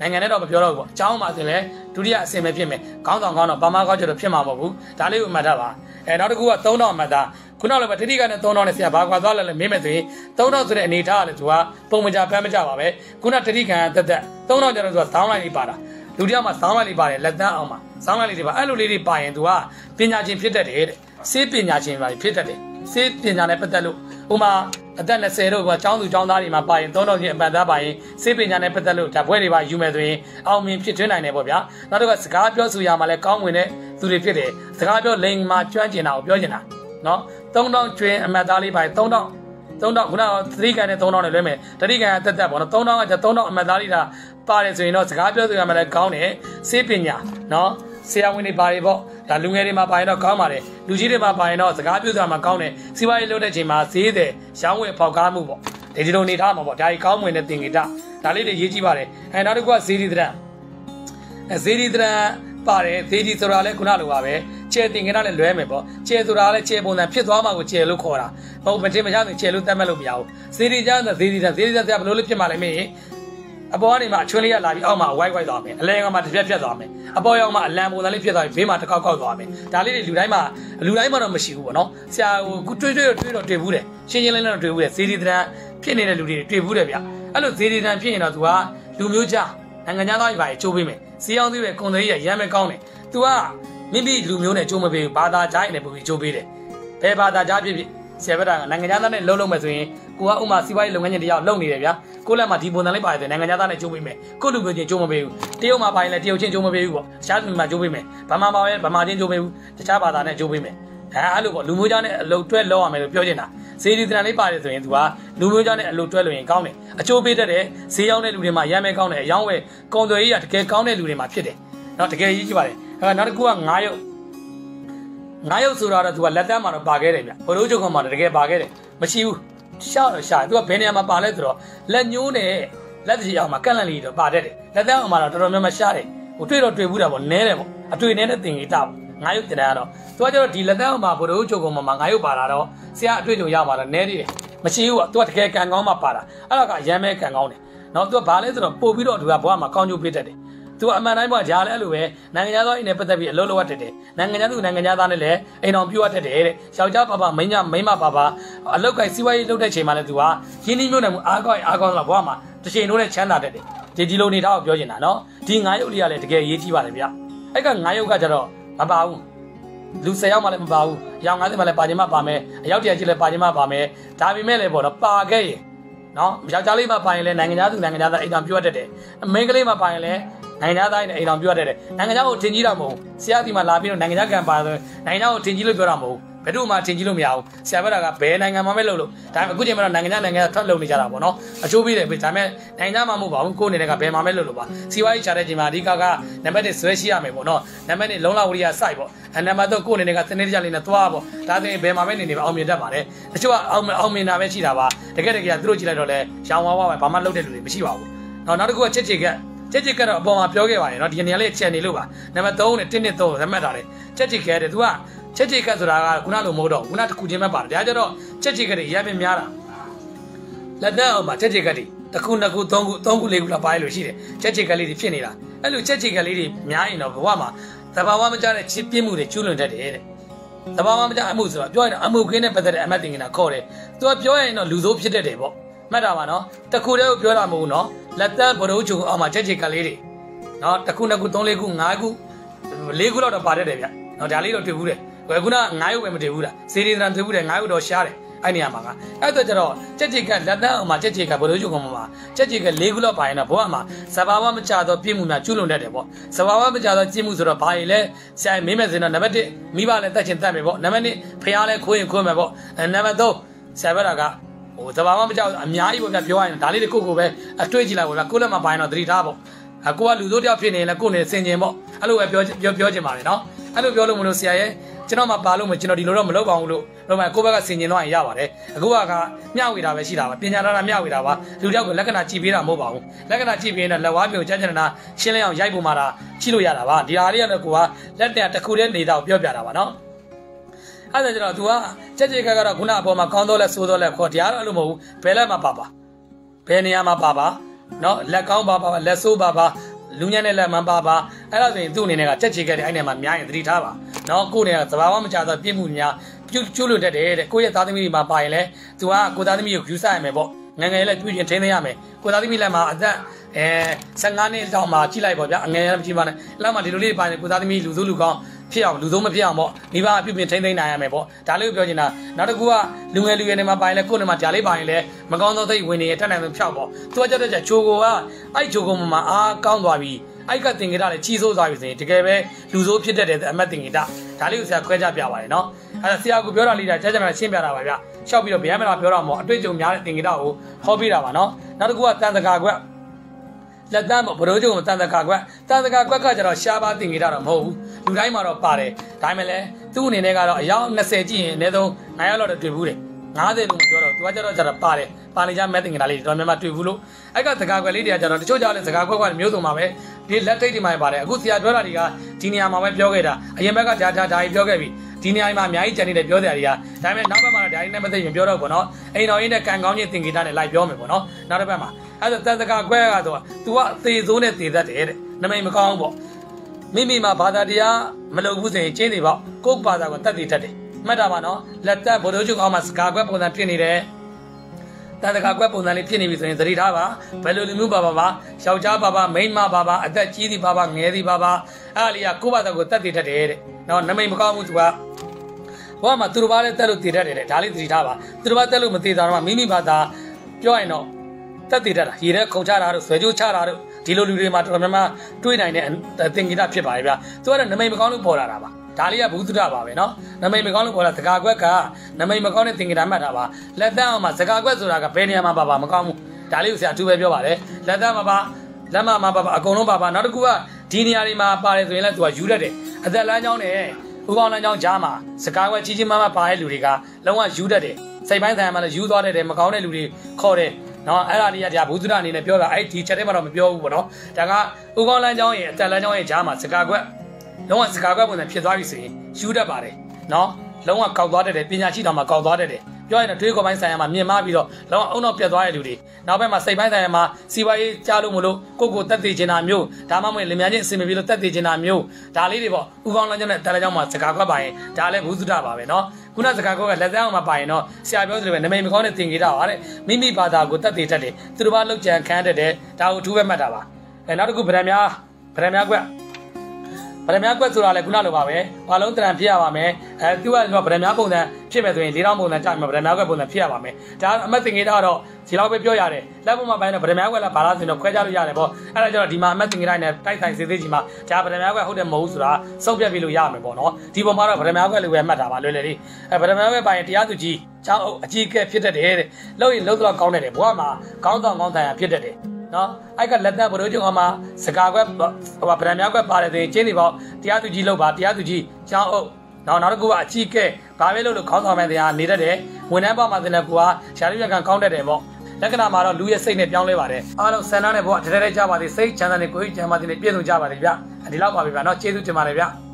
နိုင်ငံနဲ့တော့မပြောတော့ဘူးပေါ့အကြောင်းမှဆိုရင်ဒုတိယအဆင့်ပဲဖြစ်မယ်ခေါင်းဆောင်ကောင်းတော့ဘာမှကောင်းကြတော့ဖြစ်မှာမဟုတ်ဘူးဒါလေးကိုမှတ်ထားပါအဲနောက်တစ်ခုကသုံးထောင်မှတ်သားခုနကလည်းပဲတတိကနဲ့သုံးထောင်နဲ့ဆရာဘာကွာသွားလဲလဲမေးမယ်ဆိုရင်သုံးထောင်ဆိုတဲ့အနေထားကလည်းသူကပုံမကြပန်းမကြပါပဲခုနတတိကတက်တက်သုံးထောင်ကျတော့သူကဆောင်းလိုက်လေးပါတာလူတယောက်မှဆောင်းလိုက်လေးပါတယ်လက်သန်းအောင်မှာဆောင်းလိုက်လေးတွေပါအဲ့လိုလေးတွေပါရင်သူကပညာရှင်ဖြစ်တတ်တယ်တဲ့စေးပညာရှင်ပါဖြစ်တတ်တယ်စေးပညာနဲ့ပတ်သက်လို့ဥမာအသက်၂၀တို့ကကျောင်းသူကျောင်းသားတွေမှာပါရင်သုံးထောင်ချင်းအပန်သားပါရင်စေးပညာနဲ့ပတ်သက်လို့ဓာတ်ပွဲတွေပါယူမယ်ဆိုရင်အောင်မြင်ဖြစ်ထွန်းနိုင်တယ်ပေါ့ဗျာနောက်တစ်ခါစကားပြောဆိုရမှာလဲကောင်းဝင်တဲ့သူတွေဖြစ်တယ်စကားပြောလိန်မှာကျွမ်းကျင်တာကိုပြောကျင်တာနော်သုံးထောင်ကျွင်းအမတ်သားလေးပါသုံးထောင်သုံးထောင်ခုနကသတိကန်နဲ့သုံးထောင်နဲ့လွဲမယ်တတိကန်ကတက်တက်ပေါ့နော်သုံးထောင်ကကျသုံးထောင်အမတ်သားလေးတာပါတယ်ဆိုရင်တော့စကားပြောဆိုရမှာလဲကောင်းတယ်စေးပညာနော်ဆရာဝန်တွေပါတွေပေါ့ဒါလူငယ်တွေမှာပါရင်တော့ကောင်းပါတယ်လူကြီးတွေမှာပါရင်တော့စကားပြောဆိုတာမှာကောင်းတယ်စီးပွားရေးလုပ်တဲ့ချိန်မှာဈေးတယ်ရောင်းဝယ်ဖောက်ကားမှုပေါ့ဒီလိုနေထားမှာပေါ့ဒါကြီးကောင်းဝင်တဲ့သင်္ကေတဒါလေးတွေရေးကြည့်ပါတယ်အဲနောက်တစ်ခုကဇေဒီတရံအဲဇေဒီတရံပါတယ်ဇေဒီဆိုတာလဲခုနလိုပါပဲကျဲသင်္ကေတနဲ့လွဲမယ်ပေါ့ကျဲဆိုတာလဲကျဲပုံစံဖြစ်သွားမှာကိုကျဲလို့ခေါ်တာဟုတ်မတင်မချဆိုကျဲလို့တတ်မှတ်လို့မရဘူးဇေဒီကျမ်းဆိုဇေဒီတရံဇေဒီတရံဘယ်လိုလဲဖြစ်မှာလဲမင်းအပေါ်ကနေမှအချွန်းလေးရလာပြီးအောက်မှာဝိုက်ဝိုက်သွားမယ်အလဲကမှတစ်ပြက်ပြက်သွားမယ်အပေါ်ရောက်မှအလံပုံစံလေးဖြစ်သွားပြီးဘေးမှာတစ်ကောက်ကောက်သွားမယ်ဒါလေးတွေလူတိုင်းမှာလူတိုင်းမှာတော့မရှိဘူးပေါ့နော်ဆရာဟိုခုတွေးတွေးတွေးတော့တွေ့ဘူးတယ်ရှင်းရှင်းလင်းလင်းတော့တွေ့ဘူးတယ်ဇေဒီတရံဖြစ်နေတဲ့လူတွေတွေ့ဘူးတယ်ဗျအဲ့လိုဇေဒီတရံဖြစ်ရင်တော့ तू ကလူမျိုးကြားနိုင်ငံသားတွေပါချိုးပေးမယ်စီအောင်သေးပဲကွန်သေးရရမ်းမဲကောင်းတယ် तू ကမိမိလူမျိုးနဲ့ချိုးမပေးဘူးဘာသာကြားရင်လည်းပုံပြီးချိုးပေးတယ်ဘယ်ဘာသာကြားဖြစ်ဖြစ်ဆရာဘက်ကနိုင်ငံသားနဲ့လုံးလုံးမယ်ဆိုရင်ကိုကဥမာစီးပွားရေးလုပ်ငန်းချင်းတရားလုပ်နေတယ်ဗျာကိုလက်မှာဒီပုံစံလေးပါတယ်ဆိုနိုင်ငံသားနဲ့ကျိုးပေးမယ်ကိုလူမျိုးချင်းကျိုးမပေးဘူးတရုတ်မှာပါရင်လည်းတရုတ်ချင်းကျိုးမပေးဘူးပေါ့ရှားလူမှာကျိုးပေးမယ်ဗမာမှာပဲဗမာချင်းကျိုးပေးဘူးတခြားဘာသာနဲ့ကျိုးပေးမယ်ဒါအဲ့လိုပေါ့လူမျိုးကြားနဲ့အလုပ်တွဲလောက်ရမယ်လို့ပြောချင်တာဇေဒီတရံလေးပါတယ်ဆိုရင် तू ကလူမျိုးကြားနဲ့အလုပ်တွဲလို့ရင်ကောင်းတယ်အကျိုးပေးတတ်တယ်ဈေးရောက်တဲ့လူတွေမှာရမ်းမဲကောင်းတယ်အယောင်းဝယ်ကုန်သွယ်ရေးကတကယ်ကောင်းတဲ့လူတွေမှာဖြစ်တယ်နော်တကယ်ကြီးကြည့်ပါတယ်အဲ့နောက်တစ်ခုကငါးရုပ်ငါးရုပ်ဆိုတာတော့ तू ကလက်တန်းမှာတော့ပါခဲ့တယ်ဗျဘလို့ချုပ်ကောင်မှာတကယ်ပါခဲ့တယ်မရှိဘူးရှာတော့ရှာ तू ကဘယ်နေရာမှာပါလဲဆိုတော့လက်ညိုးနဲ့လက်တချီအောင်မှာကန့်လန့်လေးတော့ပါတတ်တယ်လက်တန်းအောင်မှာတော့တော်တော်များများရှာတယ်ဟိုတွေ့တော့တွေ့ဘူးတာပေါ့နဲတယ်ပေါ့အတွေ့နဲတဲ့သင်္ကေတပေါ့ငါးရုပ်တင်တာကတော့ तू ကကျတော့ဒီလက်တန်းအောင်မှာဘလို့ချုပ်ကောင်မှာငါးရုပ်ပါတာတော့ဆရာအတွေ့အကြုံရမှာတော့နဲသေးတယ်မရှိဘူးပေါ့ तू ကတကယ်ကံကောင်းမှပါတာအဲ့ဒါကရမ်းမဲကံကောင်းတယ်နော် तू ကဘာလဲဆိုတော့ပို့ပြီးတော့ तू ကဘဝမှာကောင်းကျိုးပေးတတ်တယ်သူအမှန်တိုင်းမှာဂျားလဲအဲ့လိုပဲနိုင်ငံသားအိမ်နဲ့ပတ်သက်ပြီးအလုပ်လုပ်ရတတ်တယ်နိုင်ငံသားသူနိုင်ငံသားနဲ့လည်းအိမ်တော်ပြုတ်ရတတ်တယ်တဲ့ယောက်ျားပါပါမိန်းမမိန်းမပါပါအလုပ်ကိုင်စီးပွားရေးလုပ်တဲ့ချိန်မှာလည်းသူကရင်းနှီးမြှုပ်နှံမှုအားကောင်းအားကောင်းလာဘဝမှာတစ်ချိန်လုံးနဲ့ချမ်းသာတတ်တယ်ဒီဒီလိုနေတော့ပြောချင်တာနော်ဒီငါးရုပ်လေးကလည်းတကယ်ရေးကြည့်ပါလေဗျအဲ့ကငါးရုပ်ကကျတော့မပါဘူးလူဆယ်ယောက်မှလည်းမပါဘူးရောင်ငါးသိမှလည်းပါခြင်းမပါမယ်အယောက်တရာကြီးလည်းပါခြင်းမပါမယ်ဒါပေမဲ့လည်းပေါ့နော်ပါခဲ့ရင်နော်ယောက်ျားလေးမှပါရင်လည်းနိုင်ငံသားသူနိုင်ငံသားအိမ်တော်ပြုတ်ရတတ်တယ်အမိန်းကလေးမှပါရင်လည်းနိုင်ငံသားနဲ့အိမ်တော်ပြောတတ်တယ်နိုင်ငံသားကိုထင်ကြီးတာမဟုတ်ဆရာဒီမှာလာပြီးတော့နိုင်ငံသားကံပါဆိုနိုင်ငံသားကိုထင်ကြီးလို့ပြောတာမဟုတ်ဘယ်သူမှထင်ကြီးလို့မရဘူးဆရာဘက်ကဘယ်နိုင်ငံမှာပဲလုပ်လို့ဒါပေမဲ့အခုချိန်မှာတော့နိုင်ငံသားနိုင်ငံသားထွက်လုပ်နေကြတာပေါ့နော်အချိုးပြီးတယ်ဒါပေမဲ့နိုင်ငံသားမှမဟုတ်ပါဘူးကိုယ်နေတဲ့ကဘယ်မှာပဲလုပ်လို့ပါစီဝါရေးချတဲ့ချိန်မှာအဓိကကနံပါတ်တစ်ဆွဲရှိရမယ်ပေါ့နော်နံပါတ်နှစ်လုံလဝရိယစိုက်ပေါ့အဲနံပါတ်သုံးကိုယ်နေတဲ့ကစနေတကြလေးနဲ့သွားပေါ့ဒါဆိုရင်ဘယ်မှာပဲနေနေပါအောင်မြင်တတ်ပါတယ်တချို့ကအောင်အောင်မြင်တာပဲရှိတာပါတကယ်တကယ်သူတို့ကြည့်လိုက်တော့လဲရောင်ဝါးဝါးပဲဘာမှလုပ်တဲ့လူတွေမရှိပါဘူးနောက်နောက်တစ်ခုကချက်ချေကချက်ချစ်ကတော့အပေါ်မှာပြောခဲ့ပါတယ်เนาะဒီနေရာလေးချက်နေလို့ပါနံပါတ်သုံးနဲ့တစ်နဲ့သုံးသတ်မှတ်ထားတယ်ချက်ချစ်ခဲ့တယ် तू ကချက်ချစ်ကဆိုတာကခုနလိုမဟုတ်တော့ခုနတစ်ခုချင်းပဲပါတယ်ဒါကြတော့ချက်ချစ်ကတွေရပ်ပင်များတာလက်သက်အောင်မှာချက်ချစ်ကတွေတစ်ခုနှစ်ခုသုံးခုသုံးခုလေးခုလောက်ပါလို့ရှိတယ်ချက်ချစ်ကလေးတွေဖြစ်နေတာအဲ့လိုချက်ချစ်ကလေးတွေများရင်တော့ဘဝမှာသဘာဝမကျတဲ့ချစ်ပြင်းမှုတွေကျူးလွန်တတ်တယ်တဲ့သဘာဝမကျအမှုဆိုတော့ပြောရင်တော့အမှုခင်းနဲ့ပတ်သက်တဲ့အမတ်တင်ကနာခေါ်တယ် तू ကပြောရင်တော့လူဆိုးဖြစ်တတ်တယ်ပေါ့မှတ်တာပါနော်တခုတည်းကိုပြောတာမဟုတ်ဘူးနော်လက်သက်ဘရိုးချုံအောင်မှာချက်ချစ်ကလေးတွေနော်တစ်ခုနှစ်ခုသုံးလေးခုငါးခုလေးခုလောက်တော့ပါတတ်တယ်ဗျနော်ဒါလေးတော့တွေ့ဘူးတယ်ခုနငါးရုပ်ပဲမတွေ့ဘူးလားစေရီသံတွေ့ဘူးတယ်ငါးရုပ်တော့ရှားတယ်အဲ့နေရာမှာကအဲ့တော့ကျတော့ချက်ချစ်ကလက်သက်အောင်မှာချက်ချစ်ကဘရိုးချုံအောင်မှာချက်ချစ်ကလေးခုလောက်ပါရင်တော့ဘဝမှာစဘာဝမချတော့ပြည့်မှုများကျွလွန်တတ်တယ်ပေါ့စဘာဝမချတော့ကျင့်မှုဆိုတော့ဘာကြီးလဲဆရာမင်းမဲ့စင်တော့နံပါတ်တစ်မိဘလည်းတက်ချင်တက်မယ်ပေါ့နံပါတ်နှစ်ဖះလည်းခိုးရင်ခိုးမယ်ပေါ့နံပါတ်သုံးဆရာဘက်ကဟိုသဘာဝမကြောက်အများကြီးပေါ့ဗျာပြောရရင်ဒါလေးတွေကိုကိုပဲအတွေ့ကြည့်လိုက်ပေါ့ဗျာကိုလက်မှာပိုင်းတော့သတိထားပေါ့အကိုကလူတို့တယောက်ဖြစ်နေရင်လည်းကိုနေစင်ကျင်ပေါ့အဲ့လိုပဲပြောပြောပြောချင်ပါတယ်နော်အဲ့လိုပြောလို့မလို့ဆရာရဲ့ကျွန်တော်မှပါလို့မကျွန်တော်ဒီလိုတော့မလုပ်ပါဘူးလို့တော့မှကိုဘက်ကစင်ကျင်တော့ရပါတယ်အခုကကမျှဝေတာပဲရှိတာပါပညာရတာမျှဝေတာပါလူတယောက်ကိုလက္ခဏာကြည့်ပေးတာမဟုတ်ပါဘူးလက္ခဏာကြည့်ပေးရင်တော့လက်ဝါးမျိုးကြာကြာနာရှင်းလင်းအောင်ရိုက်ပုံမှာတာကြည့်လို့ရတာပါဒီဟာလေးကတော့ကိုကလက်တံတစ်ခုတည်းနေတာကိုပြောပြတာပါနော်အဲ့ဒါကျတော့ तू ကချက်ချစ်ကကတော့ခုနအပေါ်မှာကောင်းတော့လဲဆိုးတော့လဲခေါ်တရားတော့အဲ့လိုမဟုတ်ဘူးဘယ်လက်မှာပါပါဘယ်နေရာမှာပါပါနော်လက်ကောင်းပါပါလက်ဆိုးပါပါလူညံ့နဲ့လက်မှန်ပါပါအဲ့ဒါဆိုရင်သူ့အနေနဲ့ကတက်ချေခဲ့တဲ့အဲ့နဲ့မှာများရင်သတိထားပါနော်ကိုယ်နဲ့သဘာဝမကျသောပြစ်မှုများကျူးလွန်တတ်တယ်တဲ့ကိုယ့်ရဲ့သားသမီးတွေမှာပါရင်လည်းသူကကိုသားသမီးကိုယူဆရမယ်ပေါ့ငငယ်လည်းပြုပြင်ထိန်းသိမ်းရမယ်ကိုသားသမီးလည်းမှာအသက်အဲဆယ်ငါးနှစ်တောင်မှကြည့်လိုက်ပေါ့ဗျာအငယ်လည်းမကြည့်ပါနဲ့လောက်မှဒီလိုလေးပါရင်ကိုသားသမီးလူစုလူကောင်းဖြစ်အောင်လူသုံးမဖြစ်အောင်ပေါ့မိဘပြုပြင်ထိန်းသိမ်းနိုင်ရမယ်ပေါ့ဒါလေးကိုပြောချင်တာနောက်တစ်ခုကလူငယ်လူငယ်တွေမှာပါရင်လည်းကိုယ်နဲ့မှာဒါလေးပါရင်လည်းမကောင်းသောသိဝင်နေရတက်နိုင်မှဖြောက်ပေါ့သူကကြတဲ့ချိုကိုကအဲ့ချိုကိုမှာအားကောင်းသွားပြီအဲ့ကတင်ကြတာလည်းကြီးစိုးသွားပြီဆိုရင်တကယ်ပဲလူဆိုးဖြစ်တတ်တဲ့အမတ်တင်ကြတာဒါလေးကိုဆရာခွဲခြားပြပါတယ်နော်အဲ့ဒါဆရာကပြောတာလေးဒါကြားကြမှာရှင်းပြတာပါဗျရှောက်ပြီးတော့ဗျာမလားပြောတာမဟုတ်အတွေ့အကြုံများတဲ့တင်ကြတာကိုဟောပြတာပါနော်နောက်တစ်ခုကတန်တကာကွက်လက်တန်းပေါ့ဘရိုးကျုံတန်တကာကွက်တန်တကာကွက်ကကျတော့ရှားပါတင်ကြတာတော့မဟုတ်ဘူးလူတိုင်းမှာတော့ပါတယ်ဒါမှမဟုတ်သူ့အနေနဲ့ကတော့အယောက်နှစ်ဆယ်ကြည့်ရင်အနည်းဆုံးနစ်ယောက်လောက်တော့တွေ့ဘူးတယ်ငါးဆယ်လို့မပြောတော့သူကကျတော့ကျတော့ပါတယ်ပါနေကြမဲ့တင်ကြတာလေးတော်များများတွေ့ဘူးလို့အဲ့ကတကာကွက်လေးတွေကကျတော့တချို့ကြောင့်လည်းစကားကွက်ကမျိုးစုံမှာပဲဒီလက်ထိတ်တွေမှာပါတယ်အခုဆရာပြောတာတွေကဒီနေရာမှာပဲပြောခဲ့တာအရင်ဘက်ကဒါဒါဒါကြီးပြောခဲ့ပြီဒီနေရာမှာအများကြီးကြံနေတဲ့ပြောစရာတွေကဒါပေမဲ့နောက်ဘက်မှာတော့ဒါကြီးနဲ့မသိရင်ပြောတော့ပေါ့နော်အိမ်တော်ရင်းနဲ့ကန်ကောင်းချင်းတင်ကြတာနဲ့လိုက်ပြောမယ်ပေါ့နော်နောက်တစ်ဘက်မှာအဲ့ဒါတန်တကာကွက်ကတော့ तू ကသေစိုးနဲ့သေတတ်တယ်တဲ့နမိတ်မကောင်းပေါ့မိမိမှာဘာသာတရားမလုပ်ဘူးဆိုရင်ကျင်းနေပေါ့ကိုယ့်ဘာသာကိုတတ်တည်တတ်တယ်မှတ်တာပါနော်လက်သက်ဘိုးတို့ချုပ်အောင်မှာစကားကွက်ပုံစံဖြစ်နေတယ်တန်တကာကွက်ပုံစံလေးဖြစ်နေပြီဆိုရင်သတိထားပါဘယ်လိုလူမျိုးပါပါပါယောက်ျားပါပါမိန်းမပါပါအသက်ကြီးသည်ပါပါငယ်သည်ပါပါအဲ့ဒါလေးကကိုယ့်ဘာသာကိုတတ်တည်တတ်တယ်တဲ့နော်နမိတ်မကောင်းဘူး तू ကဘဝမှာသူတို့ဘာလဲတက်လို့တည်တတ်တယ်တဲ့ဒါလေးသတိထားပါသူတို့ဘာတက်လို့မတည်တာတော့မိမိဘာသာပြောရင်တော့တက်တည်တတ်တာရေထဲခုံချတာတို့ဆွဲကြိုးချတာတို့ဒီလိုလူတွေမှာတော်တော်များများတွေးနိုင်တဲ့သင်္ကေတဖြစ်ပါရဲ့ဗျာသူကလည်းနမိတ်မကောင်းလို့ပေါ်လာတာပါဒါလေးကဘုသူဒ္ဓပါပဲနော်နမိတ်မကောင်းလို့ပေါ်လာစကားကွက်ကနမိတ်မကောင်းတဲ့သင်္ကေတမှတ်တာပါလက်တန်းအောင်မှာစကားကွက်ဆိုတာကဘယ်နေရာမှာပါပါမကောင်းဘူးဒါလေးကိုဆရာအထူးပဲပြောပါတယ်လက်တန်းမှာပါလက်မမှာပါပါအကုန်လုံးပါပါနောက်တစ်ခုကဒီနေရာတွေမှာပါတယ်ဆိုရင်လည်းသူကယူတတ်တယ်အသက်လမ်းကြောင်းနဲ့ဥကောင်းလမ်းကြောင်းကြားမှာစကားကွက်ကြီးကြီးမားမားပါတဲ့လူတွေကလုံးဝယူတတ်တယ်စိတ်ပိုင်းဆိုင်ရာမှာလည်းယူသွားတတ်တယ်မကောင်းတဲ့လူတွေခေါ်တယ်နော်အဲ့ဒါလေးကဒါဘုသူဒ္ဓအနေနဲ့ပြောတာအဲ့ဒီချက်ထဲမှာတော့မပြောဘူးပေါ့နော်ဒါကဥကောင်းလမ်းကြောင်းရဲ့အသက်လမ်းကြောင်းရဲ့ကြားမှာစကားကွက်လုံးဝစကားကွက်ပုံစံဖြစ်သွားပြီဆိုရင်ယူတတ်ပါတယ်နော်လုံးဝကောက်သွားတတ်တယ်ပညာရှိတော်မှာကောက်သွားတတ်တယ်ပြောရင်တော့တွေးခေါ်ပိုင်းဆိုင်ရာမှာမြင်မပြီးတော့လုံးဝအုံတော့ပြတ်သွားတဲ့လူတွေနောက်ဘက်မှာစိတ်ပိုင်းဆိုင်ရာမှာစီပွားရေးကြားလို့မလို့ကိုကိုတက်သေးချင်တာမျိုးဒါမှမဟုတ်လင်မြန်းချင်းအစင်မပြေလို့တက်သေးချင်တာမျိုးဒါလေးတွေပေါ့ဥကောင်းလမ်းကြောင်းနဲ့တက်လမ်းကြောင်းမှာစကားကွက်ပါရင်ဒါလည်းဘုသူဒ္ဓပါပဲနော်ခုနစကားကွက်ကလက်သက်အောင်မှာပါရင်တော့ဆရာပြောသလိုပဲနမိတ်မကောင်းတဲ့သင်္ကေတပါတဲ့မိမိဘာသာကိုတက်သေးတတ်တယ်သူတို့ဘာလောက်ကြံခံတတ်တယ်ဒါကိုအထူးပဲမှတ်တာပါအဲနောက်တစ်ခုဗရံများဗရံများကွက်ဗရံများကွက်ဆိုတာလည်းခုနလိုပါပဲဘာလုံးတရံဖြစ်ရပါမယ်အဲသူကဗရံများပုံစံဖြစ်မယ်ဆိုရင်လေးတောင်းပုံစံကြာမှာဗရံများကွက်ပုံစံဖြစ်ရပါမယ်ဒါအမှတ်သင်္ကေတကတော့ဒီလောက်ပဲပြောရတယ်လက်ပုံမှာပိုင်းတော့ဗရံများကွက်လားဘာလားဆိုရင်တော့ခွဲခြားလို့ရတယ်ပေါ့အဲ့ဒါကြောင့်ဒီမှာအမှတ်သင်္ကေတနဲ့တိုက်ဆိုင်စေသေးကြီးမှာဒါဗရံများကွက်ဟုတ်တယ်မဟုတ်ဘူးဆိုတာစုံပြတ်ပြီးလို့ရမယ်ပေါ့နော်ဒီပုံမှာတော့ဗရံများကွက်လို့ပဲမှတ်တာပါလွယ်လွယ်လေးအဲဗရံများကွက်ပိုင်းတရားသူကြီးကျောင်းအကြီးကဲဖြစ်တတ်တယ်တဲ့လို့ရင်လို့တော့ကောင်းတယ်ဘဝမှာကောင်းဆောင်ကောင်းဆိုင်ရာဖြစ်တတ်တယ်နော်အဲ့ကလက်သက်ဘရိုးကျုံအောင်မှာစကားကွက်ဟိုဗရံများကွက်ပါတယ်ဆိုရင်ကျင်းနေပေါ့တရားသူကြီးလောက်ပါတရားသူကြီးကျောင်းအုပ်နောက်နောက်တစ်ခုကအကြီးကဲဘာပဲလို့လို့ခေါင်းဆောင်မဲ့တရားနေတတ်တယ်ဝန်ထမ်းပေါက်မှာတင်တဲ့ကူကရှားရည်ကကောင်းတတ်တယ်ပေါ့လက္ခဏာမှာတော့လူရဲ့စိတ်နဲ့ပြောင်းလဲပါတယ်အားလုံးဆန္ဒနဲ့ဘဝတထဲထဲကြပါသေးစိတ်ချမ်းသာနဲ့ကိုယ်ကြီးချမ်းသာတဲ့ပြည့်စုံကြပါလေဗျဒီလောက်ပါပဲဗျနော်ကျေးဇူးတင်ပါတယ်ဗျ